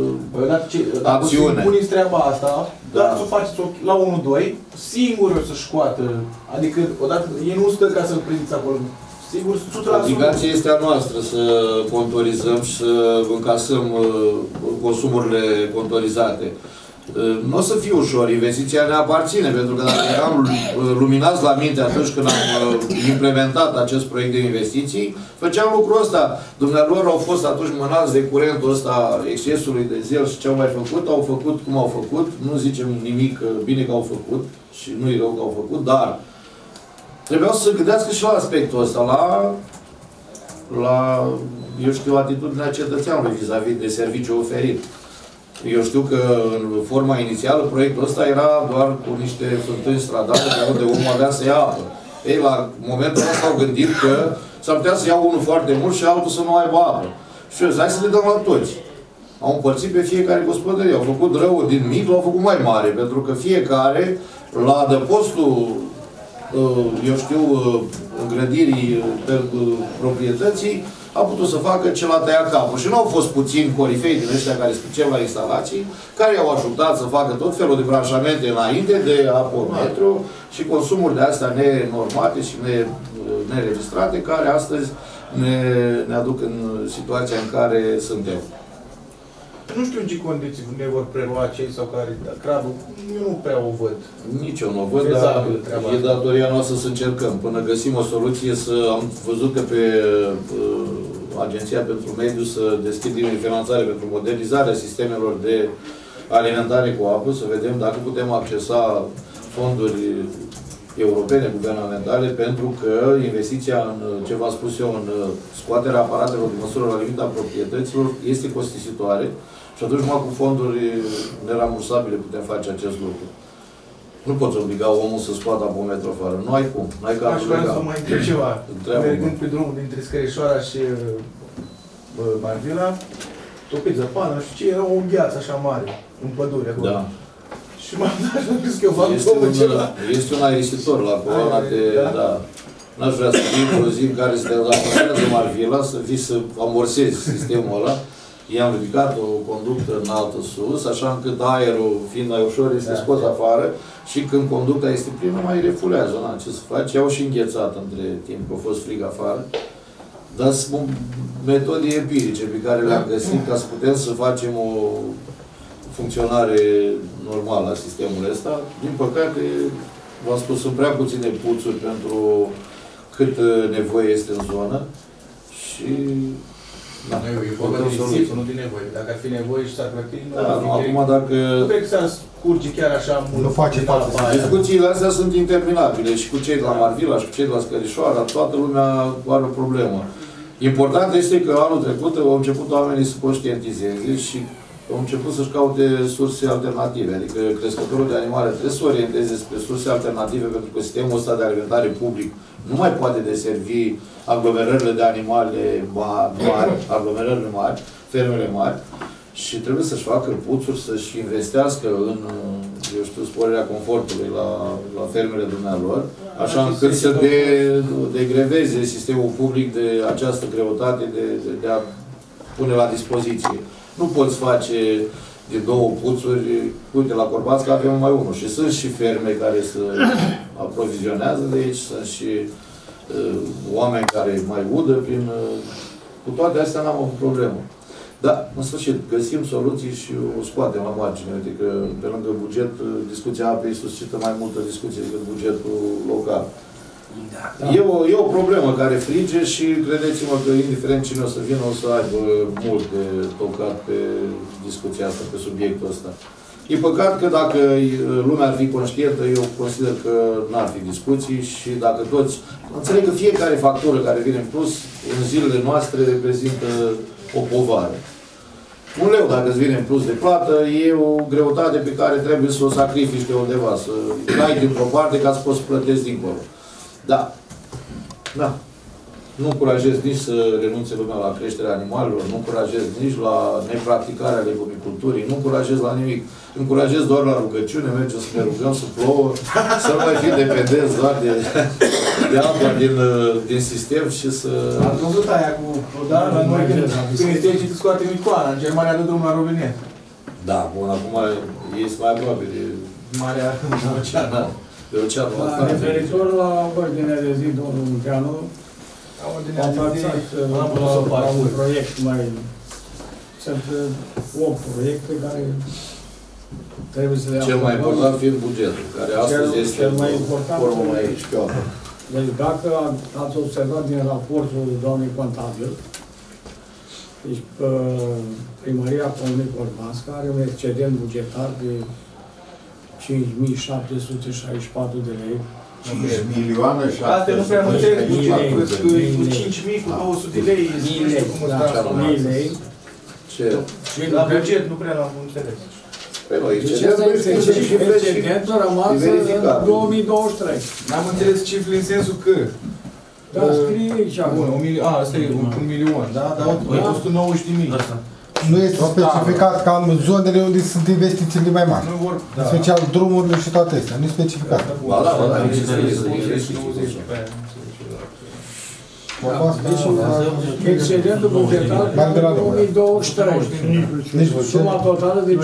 B: acțiune.
E: Dacă puneți treaba asta, dar să o faceți la 1-2, singur o să-și scoată. Adică, odată, ei nu stă ca să-l prindeți acolo. Sigur, 100%.
B: Obligația este a noastră să contorizăm și să încasăm consumurile contorizate. Nu o să fie ușor, investiția ne aparține, pentru că dacă eram luminați la minte atunci când am implementat acest proiect de investiții, făceam lucrul ăsta. Dumnealor au fost atunci mânați de curentul ăsta, excesului de zel și ce au mai făcut, au făcut cum au făcut, nu zicem nimic bine că au făcut și nu e rău că au făcut, dar trebuiau să se gândească și la aspectul ăsta, la eu știu, atitudinea cetățeanului vis-a-vis de serviciu oferit. Eu știu că în forma inițială proiectul ăsta era doar cu niște fântâni stradale de unde omul avea să ia apă. Ei, la momentul ăsta au gândit că s-ar putea să iau unul foarte mult și altul să nu aibă apă. Și eu zic, hai să le dăm la toți. Au împărțit pe fiecare gospodărie. Au făcut răul din mic, l-au făcut mai mare, pentru că fiecare, la adăpostul, eu știu, îngrădirii proprietății, a putut să facă ce l-a tăiat capul. Și nu au fost puțini corifei din ăștia care spiceu la instalații, care i-au ajutat să facă tot felul de branșamente înainte de apometru și consumuri de astea nenormate și neregistrate, care astăzi ne aduc în situația în care suntem.
E: Nu știu în ce condiții ne vor prelua cei sau care, crabul, eu nu prea o văd.
B: Nici eu nu o văd, dar e datoria noastră să încercăm. Până găsim o soluție, am văzut că pe Agenția pentru Mediu să deschidă finanțare pentru modernizarea sistemelor de alimentare cu apă, să vedem dacă putem accesa fonduri europene, guvernamentale, pentru că investiția în ce v-am spus eu, în scoaterea aparatelor de măsură la limita proprietăților este costisitoare și atunci numai cu fonduri nerambursabile putem face acest lucru. Nu poți obliga omul să scoată apă un metru afară. Nu ai cum. Nu ai ca
E: aș vrea să mai întreb ceva. Mergând pe drumul dintre Scărișoara și Marvila, topit zăpană, nu știu ce, era o gheață așa mare, în pădure acolo.
B: Da.
E: Și m-am dat și că eu fac ceva.
B: Este un aerisitor la coloana de... Da. N-aș vrea să fii într-o zi în care să te apropiază Marvila, să vii să amorsezi sistemul ăla. I-am ridicat o conductă înaltă sus, așa încât aerul, fiind mai ușor, este scos afară și când conducta este plină, mai refulează. Na, ce să faci? I-au și înghețat între timp, că a fost frig afară. Dar sunt metode empirice pe care le-am găsit ca să putem să facem o funcționare normală a sistemului ăsta. Din păcate, v-am spus, sunt prea puține puțuri pentru cât nevoie este în zonă și...
E: Da. E vorba de disipă, nu de nevoie. Dacă ar fi nevoie și s-ar plăti,
B: acum dacă...
E: Nu cred că s-ar scurge chiar așa mult.
G: Nu face față.
B: Discuțiile astea sunt interminabile și cu cei de la Marvila și cu cei de la Scărișoara, toată lumea are o problemă. Important este că anul trecut au început oamenii să conștientizeze și au început să-și caute surse alternative. Adică crescătorul de animale trebuie să orienteze spre surse alternative, pentru că sistemul ăsta de alimentare public nu mai poate deservi aglomerările de animale mari, aglomerările mari, fermele mari, și trebuie să-și facă puțuri, să-și investească în, eu știu, sporirea confortului la fermele dumnealor, așa încât să degreveze sistemul public de această greutate de a pune la dispoziție. Nu poți face de două puțuri, uite, la Corbațca avem mai unul și sunt și ferme care se aprovizionează de aici, sunt și oameni care mai udă prin... Cu toate astea n-am avut problemă. Dar, în sfârșit, găsim soluții și o scoatem la margine. Uite că, pe lângă buget, discuția apei suscită mai multă discuție decât bugetul local. Da. E o problemă care frige și credeți-mă că, indiferent cine o să vină, o să aibă mult de tocat pe discuția asta, pe subiectul ăsta. E păcat că dacă lumea ar fi conștientă, eu consider că n-ar fi discuții și dacă toți... Înțeleg că fiecare factură care vine în plus, în zilele noastre, reprezintă o povară. Un leu, dacă îți vine în plus de plată, e o greutate pe care trebuie să o sacrifici de undeva, să dai dintr-o parte ca să poți să plătești dincolo. Da. Da. Nu încurajez nici să renunțe lumea la creșterea animalelor, nu încurajez nici la nepracticarea legumiculturii, nu încurajez la nimic. Încurajez doar la rugăciune, mergem să ne rugăm, să plouă, să nu mai fim dependenți doar de apa din sistem și să...
E: Ați văzut aia cu... Da, la noi când este și scoate micoana, în Germania dă drumul la robinet.
B: Da, bun, acum ei sunt mai aproape de
E: Marea Oceană.
B: De oceanul ăsta.
C: Referitor la ordinea de zi, domnul Munteanu, am lansat la un proiect mai... Sunt 8 proiecte care trebuie să le
B: cel mai important fiind bugetul, care astăzi este
C: cel mai important
B: formă mai șpioană.
C: Deci dacă ați observat din raportul doamnei contabil, deci Primăria Comunei Corbațca are un excedent bugetar de 5.764 de lei.
D: 5 milioane și
E: astea nu prea mă înțeleg cu 5.000, cu 200 de lei.
C: Mii lei.
E: La buget nu prea l-am înțeles.
C: Deci asta este excedentul rămas în 2023.
E: N-am înțeles cifrele în sensul că...
C: Da, scrie aici.
E: Asta e 1 milion, da? Dar 190.000.
G: Nu este specificat cam zonele unde sunt investițiile mai mari. În special drumurile și toate astea. Nu e specificat.
C: Excedentul bugetar pe 2023. Suma totală de 5.764,22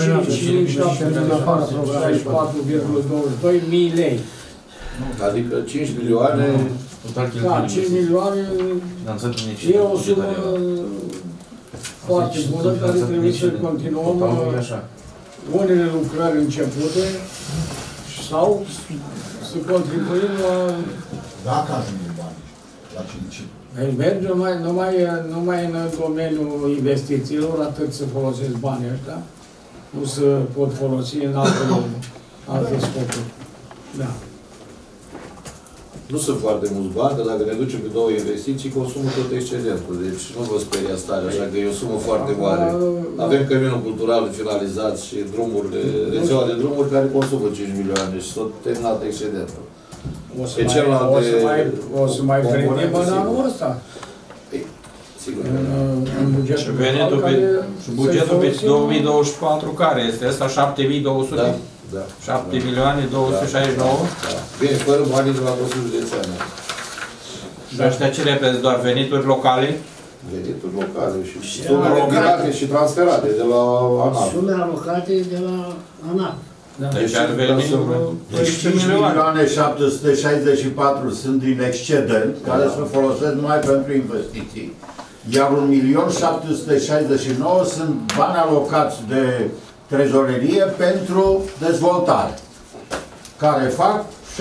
C: mii lei.
B: Adică 5 milioane...
C: Da, 5 milioane e o sumă foarte bună care trebuie să continuăm unele lucrări începute sau să contribuim la...
D: Dacă ajungem bani la 5
C: Merge numai în domeniul investițiilor, atât să folosesc banii ăștia, nu se pot folosi în alte scopuri. Da.
B: Nu sunt foarte mulți bani, că dacă ne ducem pe două investiții, consumă tot excedentul. Deci nu vă speriați tare, așa că e o sumă foarte mare. Avem căminul cultural finalizat și drumurile, rețeaua de drumuri care consumă 5 milioane și s-a terminat excedentul.
C: O să mai prindem în anul ăsta.
B: Sigur.
C: În bugetul
F: și venitul și bugetul pe 2024 care este? Ăsta 7.200?
B: Da. Da.
F: 7.269.000?
B: Da. Bine, fără banii de la Consiliul Județean.
F: Și ăștia ce reprezintă? Doar venituri locale?
B: Venituri locale și sume alocate și transferate de la ANAP.
A: Sume alocate de la ANAP.
F: Da. Deci ar veni
D: 5.764 sunt din excedent, care se folosesc numai pentru investiții, iar 1.769.000 sunt bani alocați de trezorerie pentru dezvoltare, care fac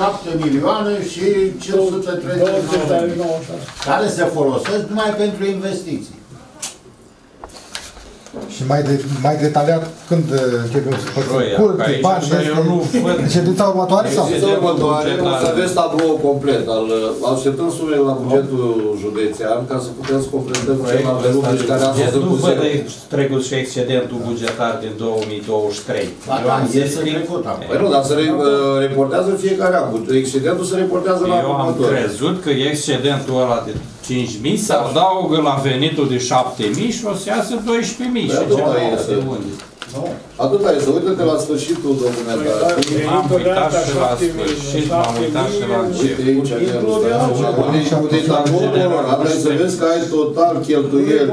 D: 7.539.000, care se folosesc numai pentru investiții.
G: Și mai detaliat, când începem să facem culte, bani, ședința următoare sau?
B: Ședința următoare o să aveți tabloul complet, așteptăm sumele la bugetul județean ca să putem să completăm celelalte lucruri care am fost în
F: nu văd trecut și excedentul bugetar din 2023.
B: Păi nu, dar se reportează fiecare an. Excedentul se reportează la
F: eu am crezut că excedentul ăla de 5.000 se adaugă la venitul de 7.000 și o să iasă 12.000.
B: Atâta este. Uite-te la sfârșitul documentației.
F: M-am uitat și la sfârșit, m-am uitat și la început.
B: Uite aici, unde e tabloul colorat, trebuie să vezi că ai total cheltuieli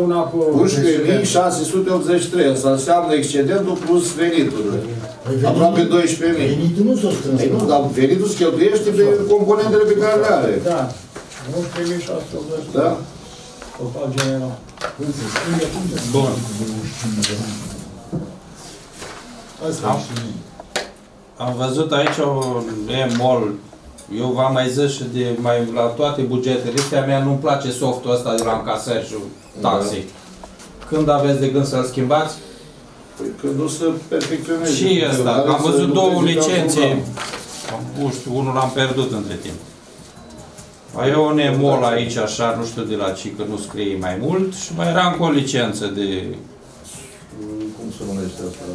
B: 11.683. Asta înseamnă excedentul plus veniturile. Aproape 12.000.
A: Venitul nu s-o strâns.
B: Dar venitul se cheltuiește pe componentele pe care le are.
C: Da. 11.680.
B: Da?
C: Total general.
F: Bun. Am văzut aici un e-mall. Eu v-am mai zis și la toate bugetele astea mea nu-mi place softul ăsta de la încasări și taxe. Când aveți de gând să-l schimbați?
B: Păi când o să perfecționezi.
F: Și ăsta. Am văzut două licențe. Nu știu, unul l-am pierdut între timp. Mai e un e-mall aici, așa, nu știu de la ce, că nu scrie mai mult, și mai era încă o licență de...
B: Cum se numește asta?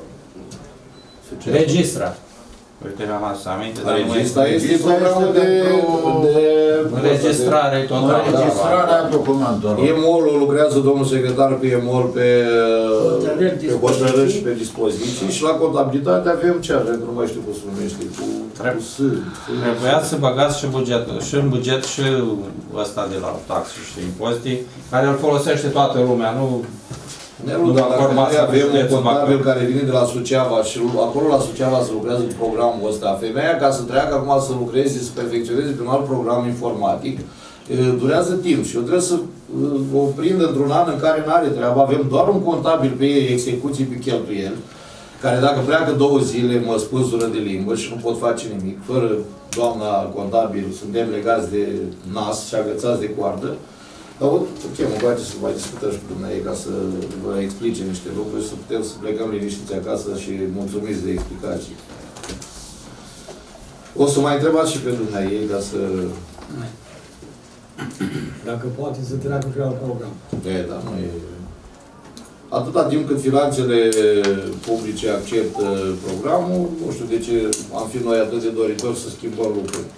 F: Registra. Uite, mi-am adus aminte, dar
B: Registra este programul de
F: înregistrare totală.
D: Înregistrarea documentelor.
B: E-mall-ul lucrează domnul secretar pe e-mall pe hotărâri și pe dispoziții și la contabilitate avem ce avem, nu mai știu cum se numește, cu S.
F: Trebuia să băgați și bugetul, și în buget și ăsta de la taxe și impozite, care îl folosește toată lumea, nu...
B: Nu, dar dacă noi avem un contabil care vine de la Suceava și acolo la Suceava se lucrează cu programul ăsta, femeia ca să treacă acum să lucreze, să perfecționeze pe un alt program informatic, durează timp și eu trebuie să o prind într-un an în care nu are treabă. Avem doar un contabil pe execuții, pe cheltuieli, care dacă pleacă 2 zile mă spânzură de limbă și nu pot face nimic. Fără doamna contabil suntem legați de nas și agățați de coardă. Dar o chem în coace să mai discutăm și cu dumneavoastră ca să vă explice niște lucruri și să putem să plecăm liniștiți acasă și mulțumiți de explicații. O să mai întrebați și pe dumneavoastră ca să...
C: Dacă poate să treacă pe alt program.
B: Da, nu e... Atâta timp cât finanțele publice acceptă programul, nu știu de ce am fi noi atât de doritori să schimbăm lucruri.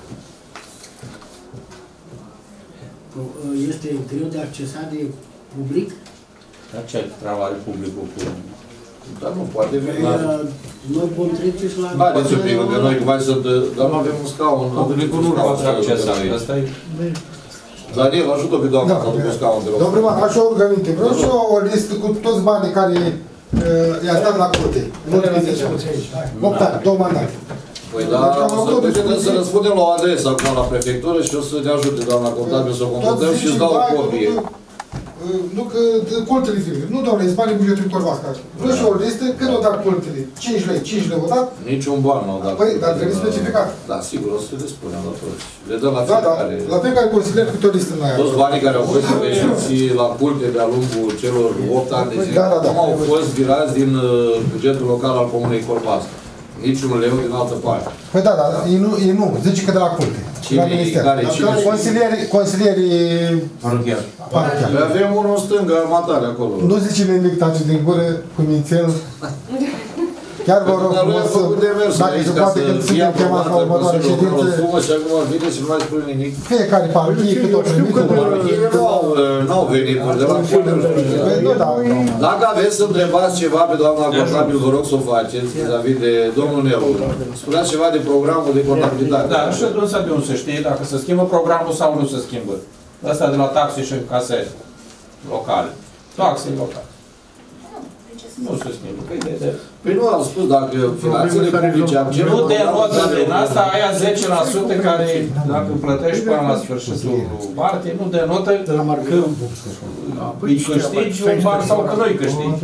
A: Este greu de accesat de public?
F: Dar ce treabă are publicul cu...
B: Dar nu, poate veni...
A: Noi vom trece și la...
B: Haideți un pic, că noi cumva să... Dar nu avem un scaun.
F: Publicul nu poate accesa. Asta e...
B: Daniel, ajută pe doamna să aducă scaun de rog.
G: Domnul primar, așa o rugăminte. Vreau și o listă cu toți banii care i-a stat la curte. Nu trebuie să 8 ani, 2 mandate.
B: Păi da, să răspundem la o adresă acum la prefectură și o să ne ajute doamna contabil să o completăm și îți dau o copie.
G: nu că colțele zilele. Nu, doamne, îți banii bugetului Corvasca. Vreau și o listă, cât o dat colțele? 5 lei, 5 lei o dat?
B: Niciun ban nu au dat.
G: Păi, dar trebuie specificat.
B: Da, sigur, o să le spunem la toți. Le dăm la
G: Da, da,
B: fiecare.
G: la fiecare consilier câte o listă în aia.
B: Toți banii care au fost investiți la culte de-a lungul celor 8 ani de zile, nu au fost virați din bugetul local al Comunei Corvasca. Niciun leu din altă parte.
G: Păi da, da, ei nu, zice că de la culte. La minister. Consilierii parochiali.
B: Avem unul în stânga, armatare, acolo.
G: Nu zice nimic, taci din gură, cu mințel. Chiar vă rog frumos, dacă se poate când suntem chemați la următoare ședință,
B: și acum vine și nu mai spune nimic.
G: fiecare parochie cât o primit.
B: Parochiile n-au venit de la culte. Dacă aveți să întrebați ceva pe doamna contabil, vă rog să o faceți vis-a-vis de domnul Nelu. Spuneați ceva de programul de contabilitate.
F: Da, și dânsa de unde să știe dacă se schimbă programul sau nu se schimbă. Asta de la taxe și casele locale. Taxe locale. Nu se schimbă.
B: Păi nu am spus, dacă finanțele publice am cerut...
F: Nu denotă din asta, aia 10% care, dacă plătești până la sfârșitul martie, nu denotă că îi câștigi un ban sau că nu îi câștigi.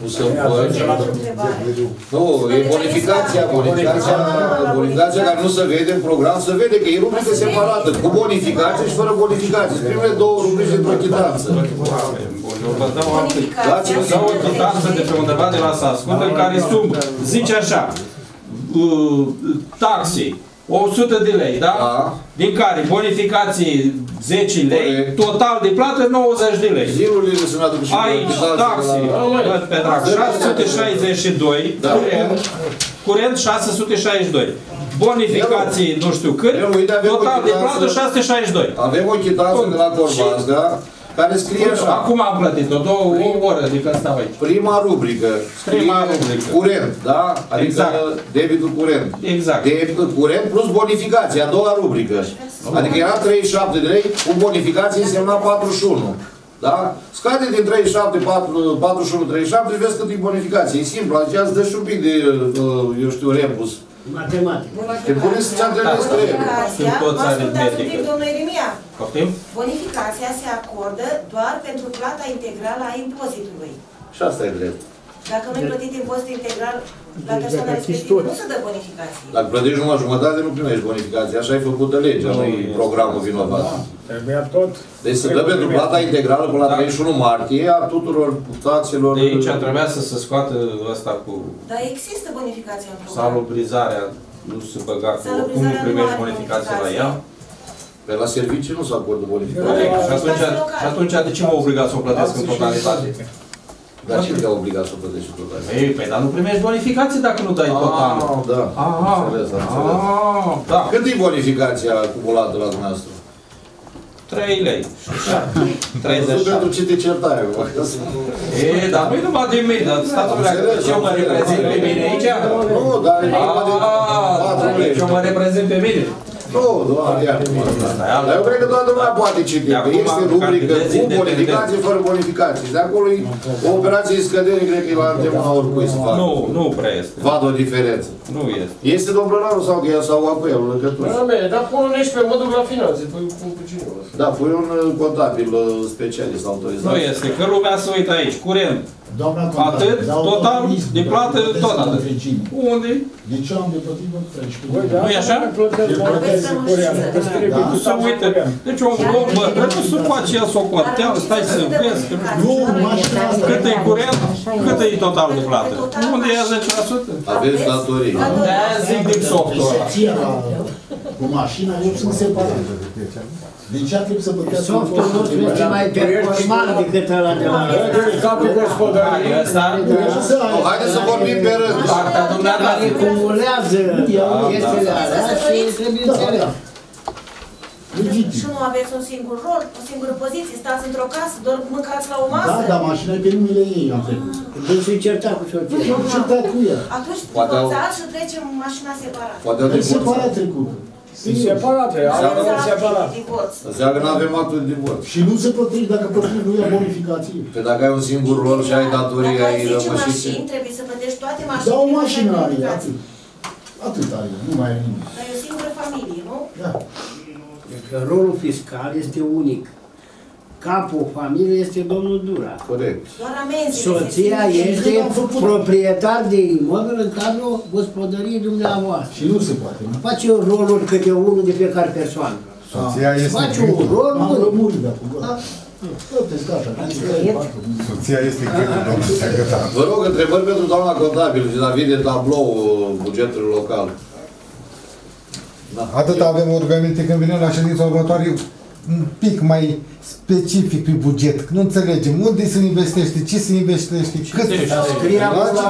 B: Nu, e bonificația care nu se vede în program, se vede că e rubrică separată, cu bonificație și fără bonificație. Primele două rubrici dintr-o chitanță.
F: Eu vă dau o chitanță de pe undeva de la Sascundă, în care zice așa, taxe, 100 de lei, da? Din care bonificații 10 lei, total de plată 90 de lei. Aici, taxe, pe drag, 662, curent 662. Bonificații nu știu cât, total de plată 662.
B: Avem o chitanță de la Corvasca, care scrie așa.
F: Acum am plătit-o, o oră de când stau aici.
B: Prima rubrică. Curent, da? Adică debitul curent.
F: Exact.
B: Debitul curent plus bonificație, a doua rubrică. Adică era 37 de lei, cu bonificație însemna 41. Da? Scade din 37, 41, 37 și vezi cât e bonificație. E simplu, aceea îți dă și un pic de, eu știu, rebus.
A: Matematică.
B: Te pune să-ți antrenezi cu el.
F: Sunt toți aritmetică.
H: Bonificația se acordă doar pentru plata integrală a impozitului.
B: Și asta e drept.
H: Dacă nu-i plătit impozit integral la persoana respectivă, nu se dă bonificație.
B: Dacă plătești numai jumătate, nu primești bonificație. Așa e făcută legea, nu e programul vinovat.
C: Trebuia tot.
B: Deci se dă pentru plata integrală până la 31 martie a tuturor taxelor.
F: De aici trebuia să se scoată ăsta cu...
H: Dar există bonificația în program.
F: Salubrizarea, nu se băga cu... Cum nu primești bonificație la ea?
B: Pe la servicii nu se acordă bonificație.
F: Și atunci de ce mă obligați să o plătesc în totalitate?
B: Dar ce te-a obligat să o plătești în totalitate?
F: Ei, păi, dar nu primești bonificație dacă nu dai total.
B: Da, înțeles. Cât e bonificația acumulată la dumneavoastră?
F: 3 lei. 37.
B: Pentru ce te certai acum?
F: Ei, dar nu-i numai de mine, dar statul ce mă reprezint pe mine aici?
B: Nu, dar e numai de 4 lei.
F: Ce mă reprezint pe mine?
B: Nu, doar dar eu cred că toată lumea poate citi. Este rubrică cu bonificație, fără bonificație. De acolo e o operație de scădere, cred că e la îndemâna oricui să facă.
F: Nu prea este.
B: Vad o diferență.
F: Nu este.
B: Este domnul Plănaru sau că ea sau cu el, legătură?
I: Dar pune și pe mă duc la finanțe, cu cineva.
B: Da, pui un contabil specialist autorizat.
F: Nu este, că lumea se uită aici, curent. Atât, total, de plată, tot atât. Unde?
D: De ce am de plătit în 13?
F: Nu-i așa? Să uită. Deci un om bătrân nu se face el socoteală, stai să vezi. Cât e curent, cât e total de plată. Unde e 10%?
B: Aveți datorii.
F: De-aia zic din softul ăla.
D: Cu mașina, eu sunt separat. De ce trebuie să plătească?
A: Softul nostru este mai performant decât ăla de la...
B: Haideți să vorbim pe rând.
F: Partea dumneavoastră
A: care cumulează chestiile alea și trebuie înțeles.
H: Și nu aveți un singur rol, o singură poziție, stați într-o casă, doar mâncați la o masă.
D: Da, dar mașina e pe numele ei, am trecut.
A: Deci să-i certa cu soția.
D: Nu am certat cu ea.
H: Atunci divorțați și trecem mașina separată.
B: Poate au divorțat.
D: Separat trecut.
C: E separat,
B: înseamnă că nu avem actul de divorț.
D: Și nu se plătești dacă plătești nu ia bonificație.
B: Pe dacă ai un singur rol și ai datorii, ai rămășițe.
H: Dacă ai 10 mașini, trebuie să plătești toate mașinile.
D: Da, o mașină are, atât. Atât are, nu mai are nimic.
H: Dar e o singură familie, nu?
D: Da.
A: Că rolul fiscal este unic. capul familiei este domnul Dura.
B: Corect.
H: Doar amenzi.
A: Soția este proprietar de imobil în cadrul gospodăriei dumneavoastră.
G: Și nu se poate.
A: Face rolul câte unul de fiecare persoană.
G: Soția este
A: Face un rol bun.
G: Soția este grecă, domnul secretar.
B: Vă rog, întrebări pentru doamna contabil vis-a-vis de tablou bugetului local. Da.
G: Atât avem o rugăminte când venim la ședința următoare, un pic mai specific pe buget. Nu înțelegem unde se investește, ce se investește, cât se
A: Scrie acolo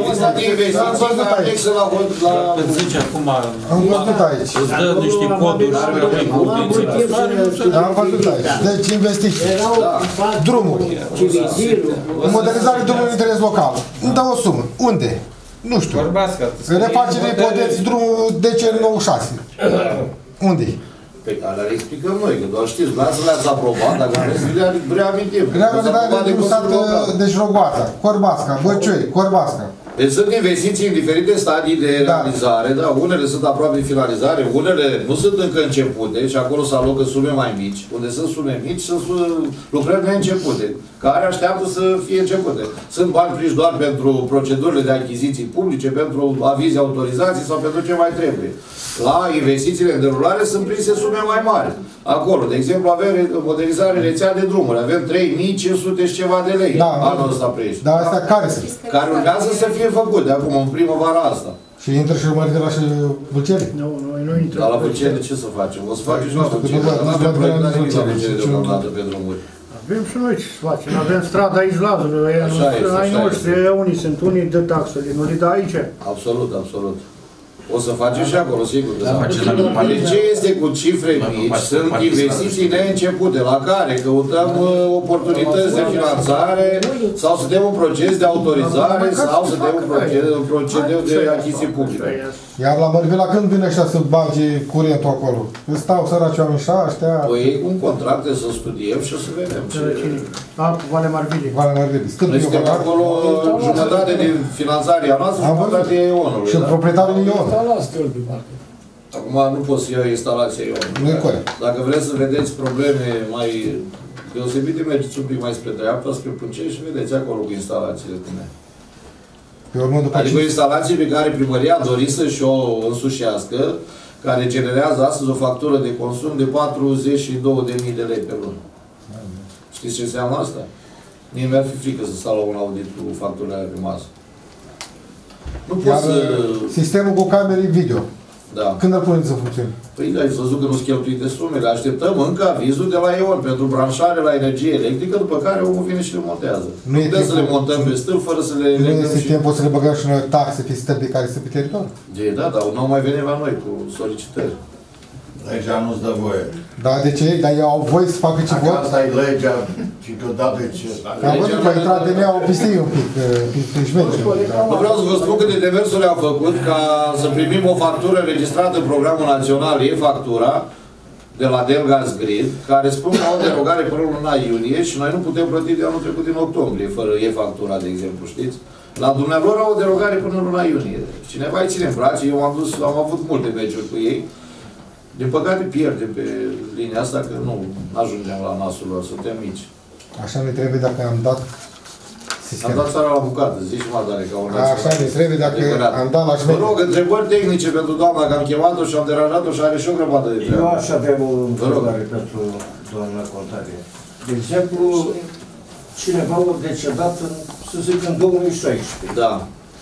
F: Zice acum,
G: am văzut aici.
F: îți dă niște coduri și le publici.
G: Am văzut aici. Deci investiții. Drumuri. Modernizare drumului de interes local. Îmi dau o sumă. Unde? Nu știu. Refacere ipoteți drumul DC96. Unde-i?
B: Pe care le explicăm noi, că doar știți, lasă le-ați aprobat, dacă vreți să le reamintim.
G: Reamintimea de sat, deci Rogoața, Corbasca, Băcioi, Corbasca.
B: Deci sunt investiții în diferite stadii de realizare, da, unele sunt aproape de finalizare, unele nu sunt încă începute și acolo se alocă sume mai mici. Unde sunt sume mici, sunt lucrări neîncepute, care așteaptă să fie începute. Sunt bani prinși doar pentru procedurile de achiziții publice, pentru avizi, autorizații sau pentru ce mai trebuie. La investițiile în derulare sunt prinse sume mai mari. Acolo, de exemplu, avem modernizare rețea de drumuri, avem 3.500 și ceva de lei anul ăsta prins.
G: Dar astea care sunt?
B: Care urmează să fie făcute acum, în primăvara asta.
G: Și intră și urmări de la Vâlcele?
J: Nu, noi nu intrăm.
B: Dar la Vâlcele ce să facem? O să facem și la Vâlcele, dar nu avem proiectare nici la Vâlcele deocamdată pe drumuri.
J: Avem și noi ce să facem. Avem strada aici Lazului, ai noștri, unii sunt, unii de taxele, nu le dă aici.
B: Absolut, absolut. O să facem și acolo, sigur că să facem. De ce este cu cifre mici? Sunt investiții neîncepute, la care căutăm oportunități de finanțare sau suntem în proces de autorizare sau suntem în procedeu de achiziții publice.
G: Iar la Mărvila când vine ăștia să bage curentul acolo? Stau săraci oameni și ăștia...
B: Păi un contract să studiem și o să vedem ce...
J: Valea Marvili.
G: Valea Marvili.
B: Noi suntem acolo jumătate din finanțarea noastră, jumătate de Ionului.
G: Și proprietarul Ion.
B: Acum nu pot să iau instalația Ion.
G: Nu e corect.
B: Dacă vreți să vedeți probleme mai deosebite, mergeți un pic mai spre dreapta, spre Pâncești și vedeți acolo cu instalațiile cum e. Adică o instalație pe care primăria a dorit să-și o însușească, care generează astăzi o factură de consum de 42.000 de lei pe lună. Știți ce înseamnă asta? Mie mi-ar fi frică să stau la un audit cu facturile pe masă. Nu pot să...
G: Sistemul cu camere video.
B: Da.
G: Când îl puneți să funcționeze?
B: Păi ai văzut că nu-s cheltuite sumele. Așteptăm încă avizul de la EON pentru branșare la energie electrică, după care omul vine și le montează. Nu putem să le montăm pe stâlp fără să le...
G: Nu este timpul să le băgăm și noi taxe pe stâlpi care sunt pe teritoriu?
B: Da, dar nu au mai venit la noi cu solicitări.
D: Legea nu-ți dă voie.
G: Da, de ce? Dar ei au voie să facă ce vor?
D: Asta e legea și deodată ce...
G: Am văzut că intrat de mea au pistit un pic, prin șmece.
B: Nu vreau să vă spun câte demersuri am făcut ca să primim o factură registrată în programul național, e-factura, de la Delgaz Grid, care spun că au derogare până în luna iulie și noi nu putem plăti de anul trecut din octombrie, fără e-factura, de exemplu, știți? La dumneavoastră au o derogare până în luna iunie. Cineva îi ține în brațe, eu am avut multe meciuri cu ei. Din păcate pierdem pe linia asta, că nu ajungem la nasul lor, suntem mici.
G: Așa ne trebuie dacă am dat
B: sistem. Am dat țara la bucată, zici Madare, ca un
G: așa ne trebuie dacă am dat la șmecă.
B: Vă rog, întrebări tehnice pentru doamna, că am chemat-o și am deranjat-o și are și o grămadă de treabă.
A: Eu aș avea o întrebare pentru doamna contabilă. De exemplu, cineva a decedat, să zic, în 2016.
B: Da.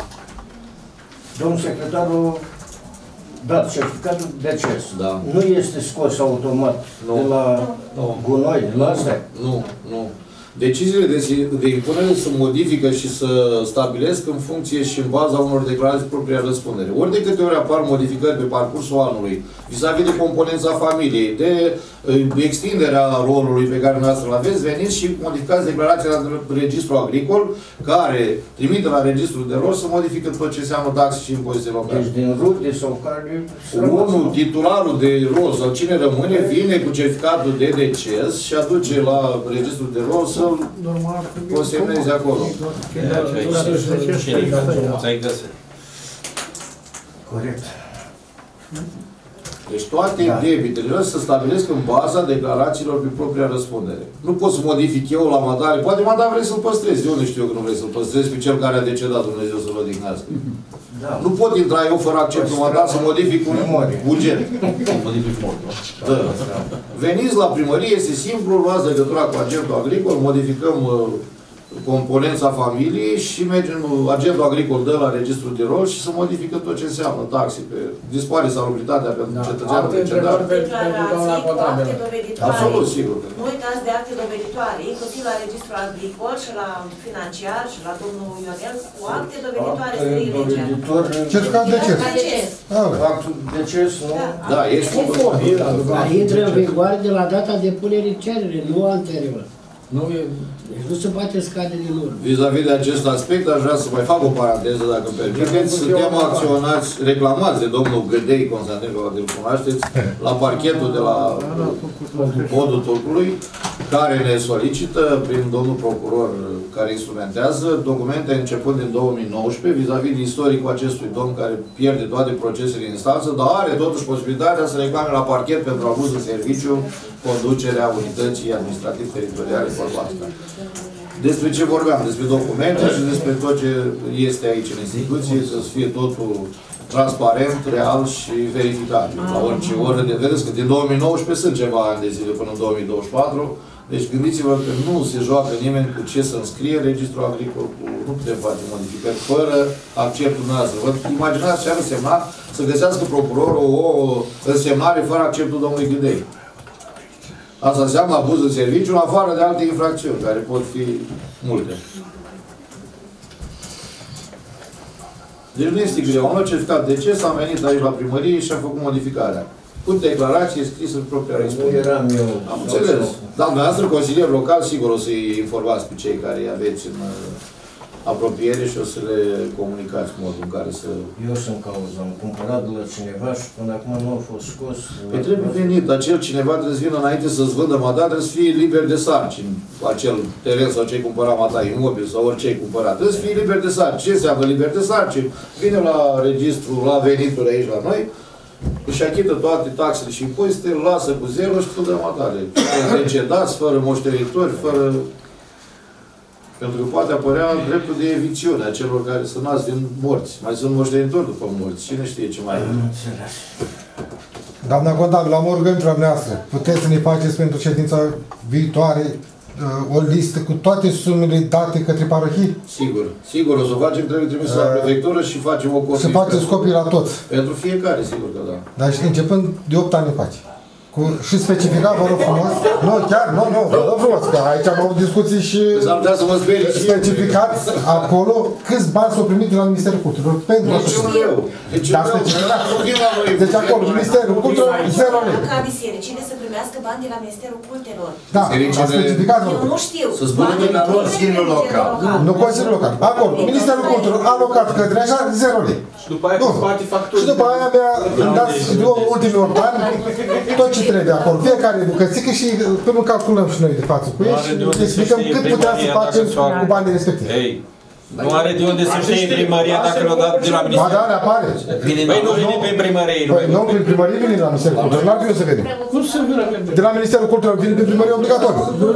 A: Domnul secretarul dat certificatul de deces.
B: Da.
A: Nu este scos automat de la gunoi, de la astea?
B: Nu. Deciziile de impunere se modifică și se stabilesc în funcție și în baza unor declarații proprie răspundere. Ori de câte ori apar modificări pe parcursul anului, vis-a-vis de componența familiei, de extinderea rolului pe care noastră îl aveți, veniți și modificați declarația la registrul agricol, care trimite la registrul de rol să modifică tot ce înseamnă taxe și impozite locale.
A: Deci din rude sau care...
B: Unul, titularul de rol sau cine rămâne, vine cu certificatul de deces și aduce la registrul de rol să consemneze acolo.
F: Ți-ai găsit.
A: Corect.
B: Deci toate debitele se stabilesc în baza declarațiilor pe propria răspundere. Nu pot să modific eu la mandare. Poate mandar vrei să-l păstrezi. Eu nu știu că nu vrei să-l păstrezi pe cel care a decedat, Dumnezeu să-l odihnească. Da. Nu pot intra eu fără acceptul mandat să modific un buget. Da. Veniți la primărie, este simplu, luați legătura cu agentul agricol, modificăm componența familiei și mergem, agentul agricol dă la registrul de rol și se modifică tot ce înseamnă taxe. Dispare salubritatea pentru cetățeanul precedat. Absolut, sigur.
H: Nu uitați de acte doveditoare, inclusiv la registrul agricol și la financiar și la domnul Ionel, cu acte doveditoare scrie legea.
G: Certificat de deces.
I: Actul deces, nu?
B: Da, este.
A: Dar intră în vigoare de la data depunerii cererii, nu anterior. Deci nu se poate scade din urmă.
B: Vis-a-vis de acest aspect, aș vrea să mai fac o paranteză, dacă îmi permiteți. Suntem acționați, reclamați de domnul Gâdei Constantin, că îl cunoașteți, la parchetul de la Podul Turcului, care ne solicită, prin domnul procuror care instrumentează, documente începând din 2019, vis-a-vis de istoricul acestui domn care pierde toate procesele în instanță, dar are totuși posibilitatea să reclame la parchet pentru abuz în serviciu conducerea unității administrativ-teritoriale Forbașca. Despre ce vorbeam? Despre documente și despre tot ce este aici în instituție, să fie totul transparent, real și verificabil. La orice oră de vedeți că din 2019 sunt ceva ani de zile până în 2024. Deci gândiți-vă că nu se joacă nimeni cu ce să înscrie registrul agricol, nu putem face modificări fără acceptul noastră. Vă imaginați ce ar însemna să găsească procurorul o însemnare fără acceptul domnului Gâdei. Asta înseamnă abuz în serviciu, în afară de alte infracțiuni, care pot fi multe. Deci nu este greu. Am luat certificat de deces, am venit aici la primărie și am făcut modificarea. Cu declarație scrisă în propria răspundere.
I: Nu eram eu.
B: Am înțeles. Dar dumneavoastră, consilier local, sigur o să-i informați pe cei care îi aveți în apropiere și o să le comunicați modul în care să...
I: Eu sunt cauză. Am cumpărat de la cineva și până acum nu a fost scos.
B: Păi trebuie venit. Acel cineva trebuie să vină înainte să-ți vândă mata, trebuie să fie liber de sarcini. Acel teren sau ce-ai cumpărat mata, imobil sau orice ai cumpărat. Trebuie să fie liber de sarcini. Ce înseamnă liber de sarcini? Vine la registru, la venituri aici la noi, își achită toate taxele și impozitele, lasă cu zero și îl dă matale. Decedați, fără moștenitori, fără... Pentru că poate apărea dreptul de evicțiune a celor care se nasc din morți. Mai sunt moștenitori după morți. Cine știe ce mai e.
G: Doamna contabil, am o rugămintre la dumneavoastră. Puteți să ne faceți pentru ședința viitoare o listă cu toate sumele date către parohii?
B: Sigur. Sigur, o să o facem, trebuie trimis la prefectură și facem o copie.
G: Să faceți copii la toți.
B: Pentru fiecare, sigur că da.
G: Dar și începând de 8 ani face. Și specificat, vă rog frumos. Nu, chiar, nu, vă rog frumos, că aici am avut discuții și specificați acolo câți bani s-au primit de la Ministerul Culturilor pentru
B: eu.
G: Dar specificat. Deci acolo, Ministerul Culturilor, 0 lei.
H: Ca bisericile să primească bani de la Ministerul Culturilor.
G: Da, a specificat.
H: Eu nu știu.
B: Să spună din Consiliul Local.
G: Nu Consiliul Local. Acolo, Ministerul Culturilor a alocat către așa 0 lei.
E: Și după aia spate facturi.
G: Și după aia mi-a dat ultimii 8 ani tot ce trebuie acolo. Fiecare bucățică și până calculăm și noi de față cu ei și explicăm cât putem să facem cu banii respectivi.
F: Nu are de unde să știe primăria dacă l-a dat de la Ministerul.
G: Ba da, ne apare.
F: Păi nu vine prin primărie.
G: Păi nu, prin primărie vine la Ministerul Cultural. N-ar trebui să vedem. De la Ministerul Cultural vine prin primărie obligatoriu.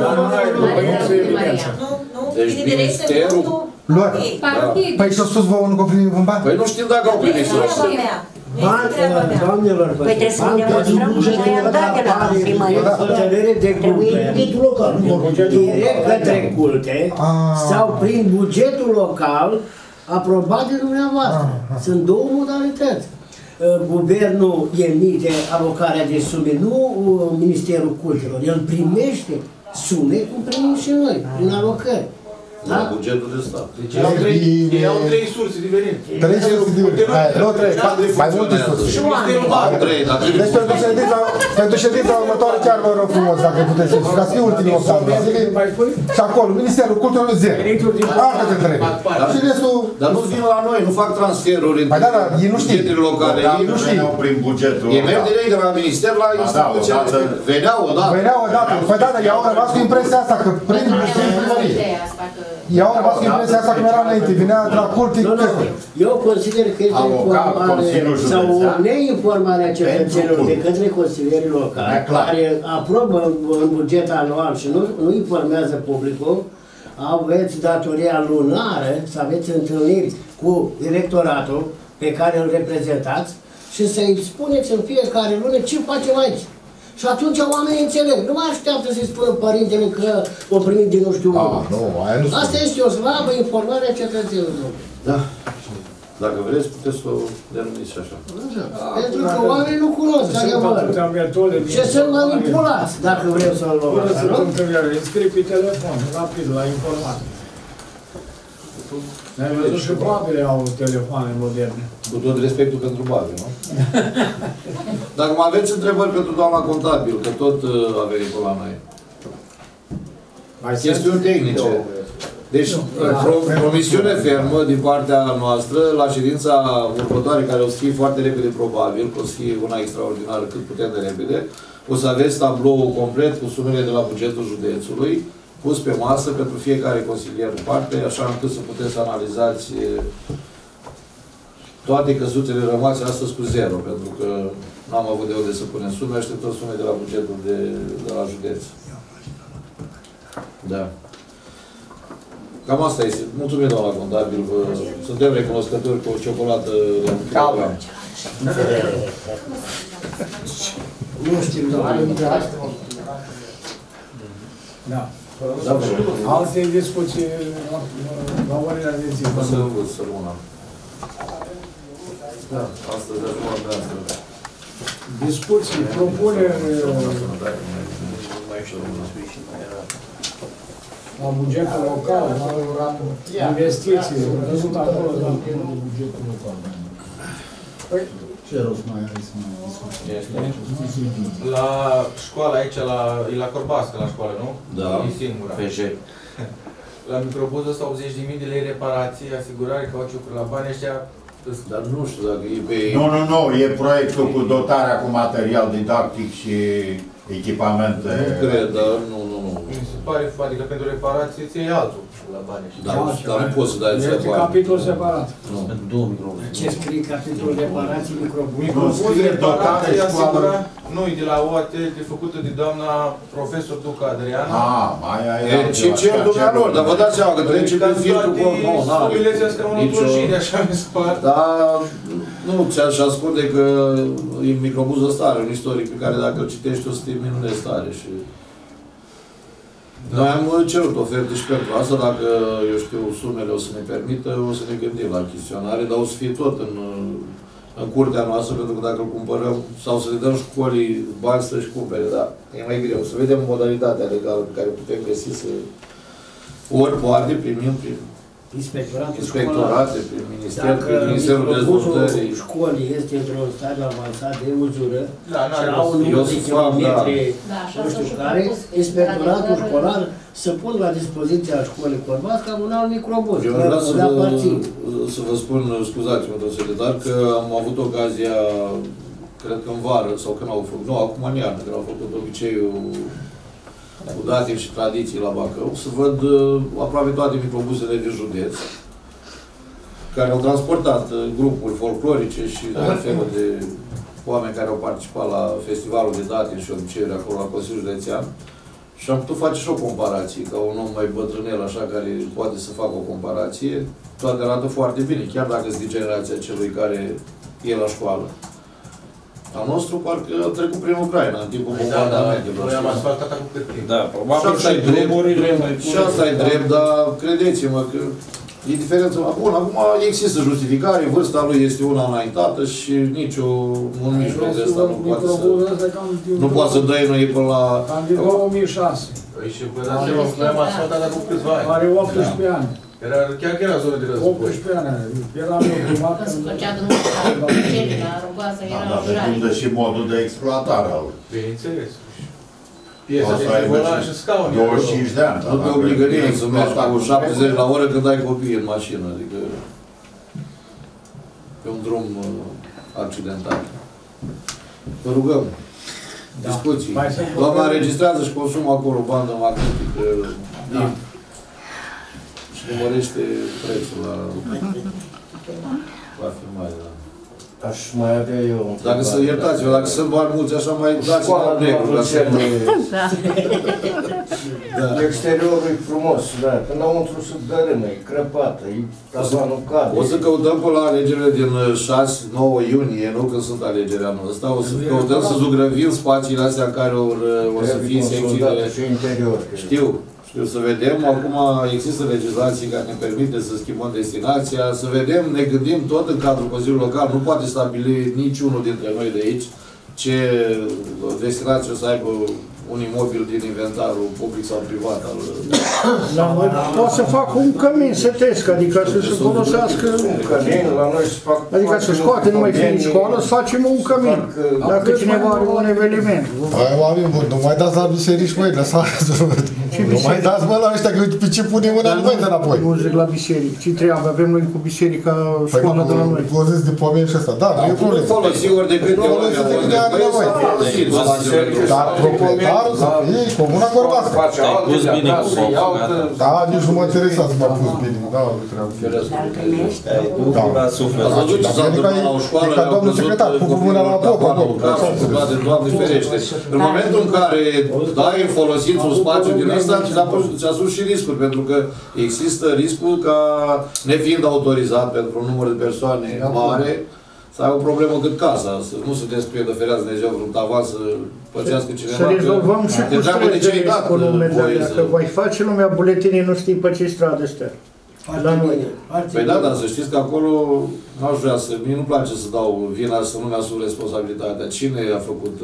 B: Deci Ministerul...
G: Păi și-au spus vouă nu comprimi în bani?
B: Păi nu știm dacă au primit.
A: Doamnelor,
K: păi trebuie să ne demonstrăm că noi am dat de la primărie.
A: Hotărâre de culte, direct către culte sau prin bugetul local aprobat de dumneavoastră. Sunt două modalități. Guvernul emite alocarea de sume, nu Ministerul Cultelor. El primește sume cum primim și noi, prin alocări.
B: La bugetul de stat.
E: Deci ei au trei surse diferite.
G: Trei surse diferite. Nu trei, mai multe surse. Deci pentru ședința următoare chiar vă rog frumos, dacă puteți să ca să fie ultimii 8 ani de zile. Și acolo, Ministerul Culturii 0. Asta te întreb. Și restul...
B: Dar nu vin la noi, nu fac transferuri în
G: ei nu știu.
B: locale.
D: Ei nu știu prin bugetul.
B: Ei merg direct de la minister la instituția. Veneau odată.
G: Veneau odată. Păi da, dar eu am rămas cu impresia asta că prin primărie. Eu am rămas cu impresia asta cum era înainte, vinea de la curte.
A: Eu consider că este informare sau o neinformare a cetățenilor de către consilierii locali care aprobă în buget anual și nu informează publicul. Aveți datoria lunară să aveți întâlniri cu directoratul pe care îl reprezentați și să-i spuneți în fiecare lună ce facem aici. Și atunci oamenii înțeleg. Nu mă așteaptă să-i spună părintele că o primit din nu știu unde. Asta este o slabă informare a cetățenilor.
B: Da. Dacă vreți, puteți să o denumiți și așa.
A: Pentru că oamenii nu cunosc adevărul. Ce sunt manipulați, dacă vrem să-l luăm așa, nu?
C: Înscrii pe telefon, rapid, la informare. Ne-ai văzut și babele au telefoane moderne.
B: Cu tot respectul pentru babe, nu? Dacă mai aveți întrebări pentru doamna contabil, că tot a venit pe la noi. Chestiuni tehnice. Deci, promisiune fermă din partea noastră, la ședința următoare, care o să fie foarte repede probabil, că o să fie una extraordinară cât putem de repede, o să aveți tabloul complet cu sumele de la bugetul județului, pus pe masă pentru fiecare consilier în parte, așa încât să puteți să analizați toate căsuțele rămase astăzi cu zero, pentru că n-am avut de unde să punem sume, așteptăm sume de la bugetul de la județ. Da. Cam asta este. Mulțumim, doamna contabil, suntem recunoscători cu o ciocolată la un kilogram.
A: Nu știm, doamna.
C: Da. Alte discuții la ordinea de zi.
B: O să învăț să rămână. Da, astăzi aș lua de asta.
C: Discuții, propuneri la bugetul local, la investiții, văzut acolo la bugetul local. Ce rost mai are să mai discutăm?
E: La școală aici, e la Corbască la școală, nu?
B: Da.
E: E singura.
B: PJ.
E: La microbuzul ăsta 80.000 de lei reparații, asigurare, cauciucuri la bani ăștia.
B: Dar nu știu dacă e pe...
D: Nu, e proiectul cu dotarea cu material didactic și echipamente.
B: Nu cred, dar nu.
E: Mi se pare, adică pentru reparații ți iei altul la bani ăștia.
B: Dar nu poți să dai ți-a
C: Este capitol separat.
A: Ce scrie capitolul reparații microbuzul?
E: Microbuzul, reparații, asigurare. Nu, e de la OAT, e făcută de doamna profesor Duca Adriana.
D: Mai ai...
B: Și cer dumnealor, dar vă dați seama că trece pe filtrul cu...
E: Sumile astea ca unul plăjire, așa mi se pare.
B: Dar nu ți-aș ascunde că microbuzul ăsta are un istoric pe care dacă îl citești o să te minunezi tare și... Noi am cerut oferte și pentru asta, dacă, eu știu, sumele o să ne permită, o să ne gândim la achiziționare, dar o să fie tot în curtea noastră, pentru că dacă îl cumpărăm, sau să le dăm școlii bani să-și cumpere, da, e mai greu. Să vedem modalitatea legală pe care putem găsi să... Ori poate primim prin inspectorate, prin minister, prin Ministerul Dezvoltării.
A: Dacă școlii este într-un stadiu avansat de uzură
E: și
A: au un număr de kilometri, nu știu care, inspectoratul școlar să pun la dispoziția școlii Corbasca un alt microbuz.
B: Eu vreau să vă spun, scuzați-mă, domnul secretar, că am avut ocazia, cred că în vară, sau când au făcut, nu, acum în iarnă, când au făcut obiceiul cu datini și tradiții la Bacău, să văd aproape toate microbuzele de județ care au transportat grupuri folclorice și felul de oameni care au participat la festivalul de datini și obiceiuri acolo la Consiliul Județean și am putut face și o comparație, ca un om mai bătrânel așa care poate să facă o comparație. Toate arată foarte bine, chiar dacă sunt din generația celui care e la școală. Al nostru parcă a trecut prin Ucraina în timpul bombardamentelor.
E: Noi am asfaltat acum cât timp.
F: Da, probabil
B: și asta e drept, dar credeți-mă că e diferența. Bun, acum există justificare, vârsta lui este una înaintată și un mijloc de ăsta nu poate să dăinuie până la...
C: Cam din 2006.
E: Păi și vă dați seama, noi am asfaltat acum câțiva ani.
C: Are 18 ani.
E: Chiar că era zonă de război.
C: 18 ani. Eram eu primat.
K: Se făcea drumul la Rogoasa, era
D: da, depinde și modul de exploatare al lui.
E: Bineînțeles. Piesa de volan și scaun.
D: 25 de ani.
B: Nu te obligă nimeni să mergi cu 70 la oră când ai copii în mașină, adică pe un drum accidentat. Vă rugăm. Discuții. Doamna înregistrează și consumă acolo bandă magnetică. Și și mărește prețul la filmare, da.
I: Aș mai avea eu...
B: Dacă să iertați-vă, dacă sunt bani mulți, așa mai dați la negru, ca să nu...
I: Exteriorul e frumos, da. Înăuntru se dărâmă, e crăpată, e tavanul cade.
B: O să căutăm pe la alegerile din 6-9 iunie, nu când sunt alegerile anul ăsta, o să căutăm să zugrăvim spațiile astea în care o să fie secțiile...
I: și interior.
B: Știu, să vedem. Acum există legislații care ne permite să schimbăm destinația, să vedem, ne gândim tot în cadrul Consiliului Local, nu poate stabili niciunul dintre noi de aici ce destinație o să aibă un imobil din inventarul public sau privat al...
J: La noi poate să facă un cămin sătesc, adică să se folosească...
I: Un cămin, la noi se fac...
J: Adică să scoate, nu mai fiind școală, să facem un cămin. Dacă cineva are un eveniment.
G: Hai, oameni buni, nu mai dați la biserici, măi, lăsați. Nu mai dați, mă, la ăștia, că pe ce punem mâna nu mai dă înapoi.
J: Nu zic la biserici. Ce treabă avem noi cu biserica școală de la noi?
G: Păi, zis de pomeni și ăsta, da, nu e problemă.
B: Nu folosi ori de câte ori
G: dar proprietarul să fie Comuna Corbațca.
F: Ai pus bine cu boful, gata.
G: Da, nici nu mă interesa să mă pus bine. Da, treabă.
F: Da, suflet.
G: E ca domnul secretar, cu mâna la popă.
B: Doamne ferește. În momentul în care dai în folosință un spațiu din ăsta, ți-a sus și riscuri, pentru că există riscul ca, nefiind autorizat pentru un număr de persoane mare, să ai o problemă cât casa, să nu se desprindă, ferează Dumnezeu, vreun tavan să pățească cineva.
J: Să rezolvăm și cu străzile economele, dacă voi face lumea buletinii, nu știi pe ce stradă stă. La noi.
B: Păi da, dar să știți că acolo n-aș vrea să, mie nu-mi place să dau vina, să nu mi-asum responsabilitatea. Cine a făcut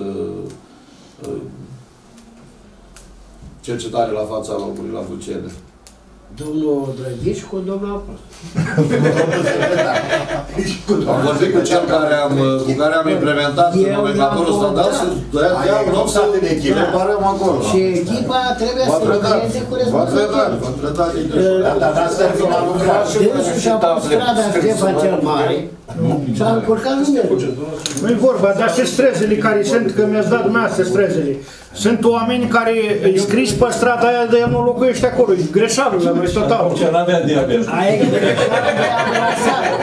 B: cercetare la fața locului, la Vulcene?
A: Domnul Drăghici cu domnul Apă.
B: Am vorbit cu cel cu care am implementat nomenclatorul standard să dea un loc să preparăm acolo.
A: Și echipa trebuie să lucreze cu responsabilitate.
B: V-am trădat
A: Dar asta ar fi la lucrat. Dânsul și-a pus strada Ștefan cel Mare și a încurcat numele.
J: Nu-i vorba, dar și străzile care sunt, că mi-ați dat dumneavoastră străzile. Sunt oameni care îi scris pe strada aia de el nu locuiește acolo. E greșeală la noi total.
F: Ce n-avea diabet.
A: Aia e greșeală de amplasare.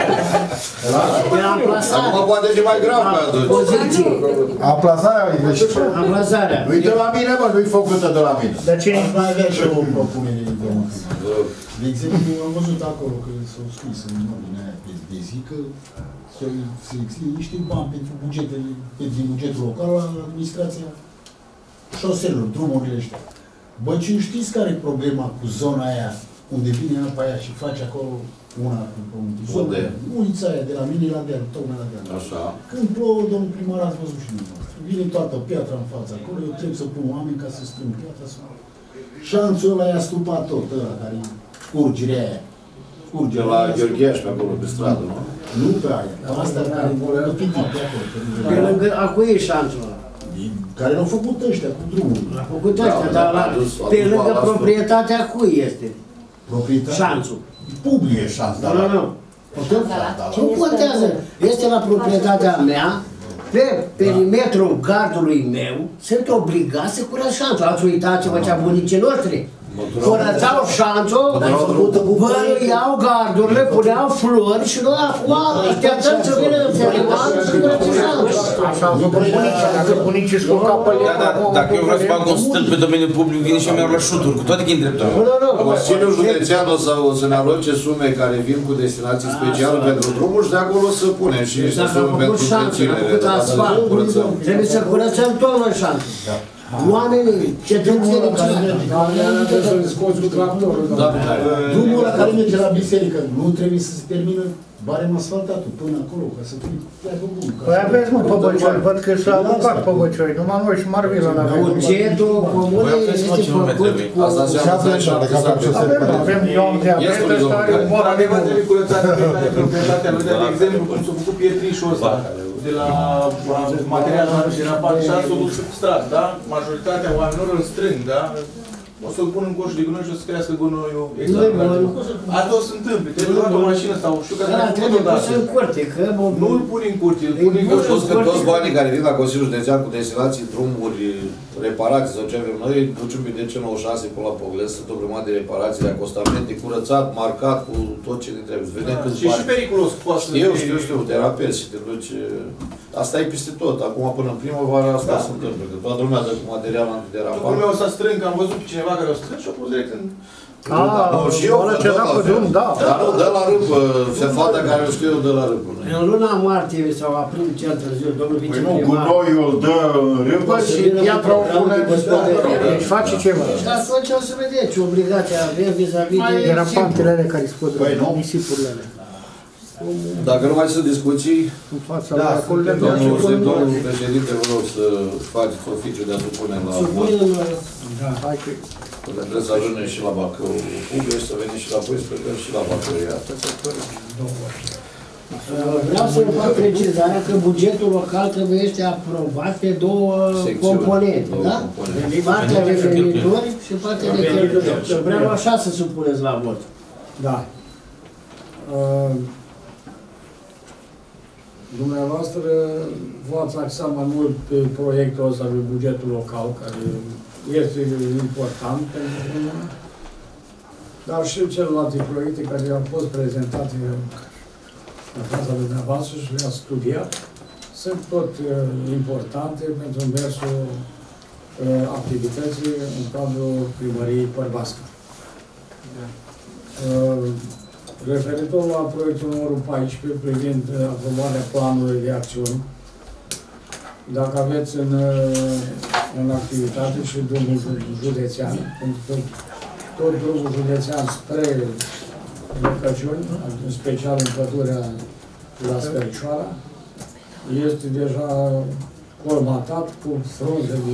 A: De amplasare.
B: Acum poate fi mai grav pe atunci.
A: Poziție.
G: Amplasarea e greșită.
A: Amplasarea.
D: Nu-i de la mine, mă, nu-i făcută de la mine.
J: Dar cine?
L: Mai avea și o propunere de de exemplu, am văzut acolo că s-au scris în ordinea aia de zi că se exige niște bani pentru bugetul local la administrația șoselor, drumurile ăștia. Bă, ce știți care e problema cu zona aia, unde vine apa aia și face acolo una cu pământul? Ulița aia, de la mine la deal, tocmai la deal.
B: Așa.
L: Când plouă, domnul primar, ați văzut și dumneavoastră. Vine toată piatra în fața acolo, eu trebuie să pun oameni ca să strâng piatra. Șanțul ăla i-a stupat tot, ăla care e scurgerea aia.
B: De la Gheorgheaș pe acolo, pe stradă, nu?
L: Nu pe aia, pe astea care au picat de acolo.
A: Pe lângă, acu e șanțul ăla.
L: Care l-au făcut ăștia cu drumul.
A: L-au făcut ăștia, dar pe lângă proprietatea cui este?
L: Proprietatea?
A: Șanțul.
L: Public e șanț, dar...
A: Nu. Nu contează. Este la proprietatea mea, pe perimetrul gardului meu, sunt obligați să curăț șanțul. Ați uitat ce făcea bunicii noștri? Curățau șanțul, iau gardurile, puneau flori și noi acum așteptăm să vină feriman și curăță șanțul.
J: Așa au făcut bunicii, dacă bunicii scot capăle...
M: Dacă eu vreau să bag un stâlp pe domeniul public, vine și eu mi-au la șuturi, cu toate că e dreptul.
B: Consiliul Județean o să ne aloce sume care vin cu destinații speciale pentru drumuri și de acolo să punem și niște sume pentru întreținere.
A: Trebuie să curățăm tot noi șanțul. Oamenii, cetățenii
L: trebuie să-l scoți cu tractorul. Drumul ăla care merge la biserică nu trebuie să se termină barem asfaltatul până acolo, ca să fie treabă bună.
J: Păi aveți, mă, pe Băcioi, văd că s-a alocat pe Băcioi, numai noi și Marvila la avem.
A: Bugetul comunei este făcut cu...
B: Asta înseamnă
J: Avem, eu am diabet, ăsta are un bol.
E: Adevăr trebuie curățat proprietatea lui, de exemplu, cum s-a făcut pietrișul ăsta, de la materialul de la Balșa, s-a dus pe stradă, da? Majoritatea oamenilor îl strâng, da? o să-l pun în coșul de gunoi și o să crească gunoiul exact. Asta o să întâmple. Trebuie luat o mașină sau știu că
A: trebuie pus în curte, că...
E: Nu îl pun în curte, îl pun în
B: Eu spus că toți banii care vin la Consiliul Județean cu destinații, drumuri, reparații sau ce avem noi, ducem pe DC96 până la Pogles, sunt o grămadă de reparații, de acostamente, curățat, marcat cu tot ce ne trebuie. Vedem câți bani.
E: Și periculos poate să
B: Știu, te rapezi și te duci... Asta e peste tot. Acum până în primăvară asta se întâmplă, că toată lumea dă cu material antiderapant.
E: După meu o să strâng, am văzut pe cineva care o strâng și o pus direct în...
B: Și eu că dă la fel. Dar nu, dă la râpă. Fata care o știu eu dă la râpă.
A: În luna martie sau april cel târziu, domnul viceprimar...
D: Păi nu, gunoiul dă râpă și piatra o pune în gospodărie.
J: Își face ceva.
A: Și atunci o să vedeți ce obligație avem vis-a-vis de...
J: Derapantele alea care scot nisipurile alea.
B: Dacă nu mai sunt discuții, domnul președinte, vă rog să faceți oficiul de a supune la vot. Trebuie să ajungem și la Bacău public, să venim și la voi, sperăm și la Bacău.
A: Vreau să fac precizarea că bugetul local trebuie să aprobat pe două componente, da? Partea de venitori și partea de cheltuieli. Vreau așa să supuneți la vot.
C: Da. Dumneavoastră v-ați axat mai mult pe proiectul ăsta de bugetul local, care este important pentru mine, dar și celelalte proiecte care au fost prezentate în fața dumneavoastră și le-ați studiat, sunt tot importante pentru mersul activității în cadrul primăriei Părbasca. Referitor la proiectul numărul 14 privind aprobarea planului de acțiuni, dacă aveți în activitate și drumul județean, pentru că tot drumul județean spre Răcăciuni, în special în pădurea la Scărișoara, este deja colmatat cu frunze de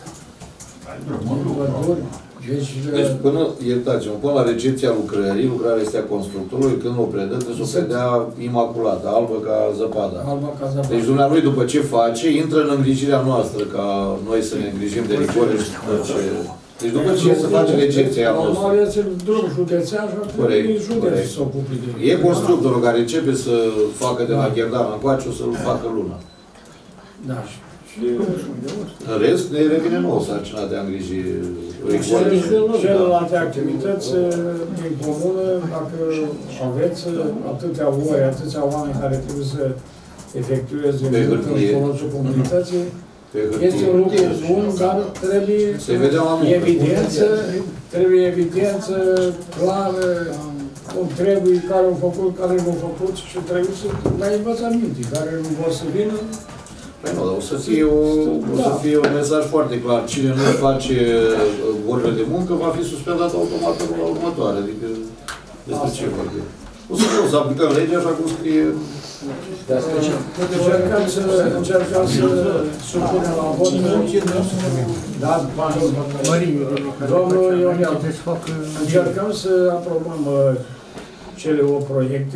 C: păduri.
B: Deci până, iertați-mă, până la recepția lucrării, lucrarea este a constructorului, când o predă, trebuie să o predea imaculată, albă ca zăpada. Deci dumnealui, după ce face, intră în îngrijirea noastră, ca noi să ne îngrijim de rigoare și tot ce... Deci după ce se face recepția a noastră.
C: Normal este drum județean și atunci județul să ocupe de...
B: E constructorul care începe să facă de la Gherdan încoace, o să-l facă luna.
C: Da.
B: În rest, ne revine nouă sarcina de a îngriji rigoare.
C: Celelalte activități din comună, dacă aveți atâtea ore, atâția oameni care trebuie să efectueze în folosul comunității, este un lucru bun, dar trebuie evidență clară, cum trebuie, care au făcut, care nu au făcut și trebuie să mai învățăminte, care nu vor să vină.
B: Păi nu, dar o să fie un mesaj foarte clar. Cine nu face orele de muncă va fi suspendat automat în luna următoare. Adică despre ce vorbim. O să aplicăm legea așa cum scrie.
C: Încercăm să supunem la vot. Da, domnul Ionel, încercăm să aprobăm cele 8 proiecte.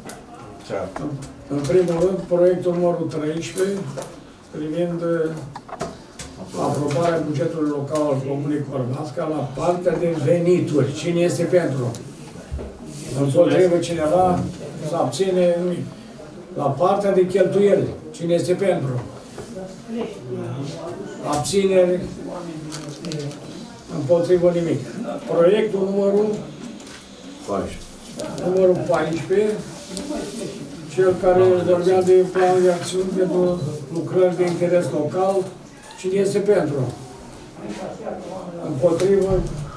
C: În primul rând, proiectul numărul 13, privind aprobarea bugetului local al Comunei Părbasca la partea de venituri. Cine este pentru? Împotrivă cineva să abține nimic. La partea de cheltuieli. Cine este pentru? Abțineri. Împotrivă nimic. Proiectul numărul 14, cel care vorbea de planul de acțiuni pentru lucrări de interes local, cine este pentru? Împotrivă?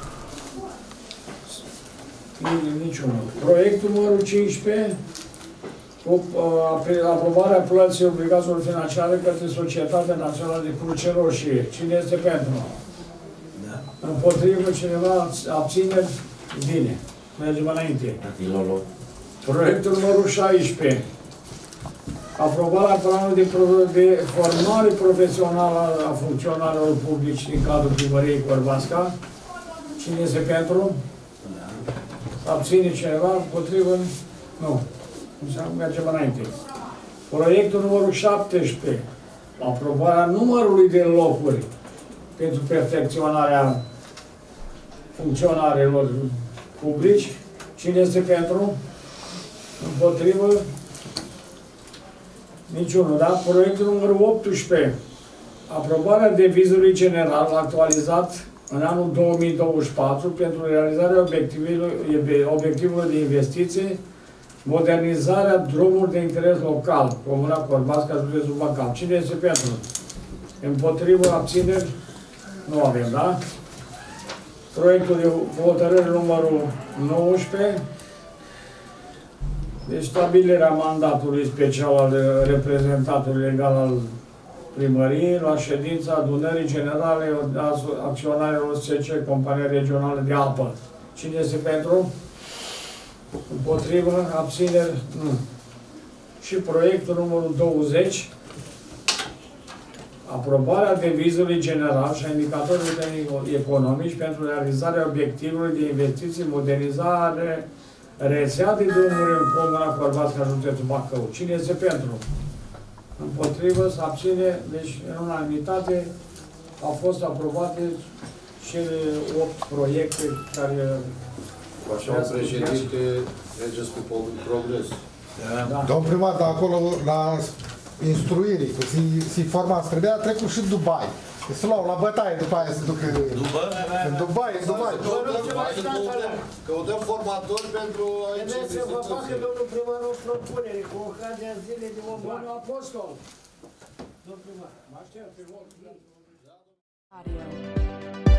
C: Niciunul. Proiectul numărul 15, cu aprobarea plății obligațiilor financiare către Societatea Națională de Cruce Roșie. Cine este pentru? Împotrivă cineva? Abțineri? Bine. Mergem înainte. Proiectul numărul 16. Aprobarea planului de formare profesională a funcționarilor publici din cadrul primăriei Părbasca. Cine este pentru? Abține cineva? Împotrivă? Nu. Mergem înainte. Proiectul numărul 17. Aprobarea numărului de locuri pentru perfecționarea funcționarilor publici. Cine este pentru? Împotrivă? Niciunul, da? Proiectul numărul 18. Aprobarea devizului general actualizat în anul 2024 pentru realizarea obiectivului de investiții, modernizarea drumuri de interes local, Comuna Corbasca, județul Bacău. Cine este pentru? Împotrivă, abțineri? Nu avem, da? Proiectul de hotărâre numărul 19. Deci stabilirea mandatului special al reprezentantului legal al primăriei la ședința adunării generale a acționarilor SC, Compania Regională de Apă. Cine este pentru? Împotrivă? Abțineri? Nu. Și proiectul numărul 20. Aprobarea devizului general și a indicatorilor economici pentru realizarea obiectivului de investiții, modernizare, rețea de drumuri în Comuna Corbasca, județul Bacău. Cine este pentru? Împotrivă, se abține, deci în unanimitate au fost aprobate cele 8 proiecte care...
B: Așa, președinte, mergeți cu progres.
G: Da. Domnul primar, dar acolo, la instruirii, cu si formați, trebuia trecut și Dubai. Se luau la bătaie, după aia se duc în Dubai.
D: Căutăm formatori pentru aici.
A: Trebuie să vă facă domnul primar o propunere cu ocazia zilei de om.
C: Domnul Apostol! Domnul primar, mă aștept pe vot.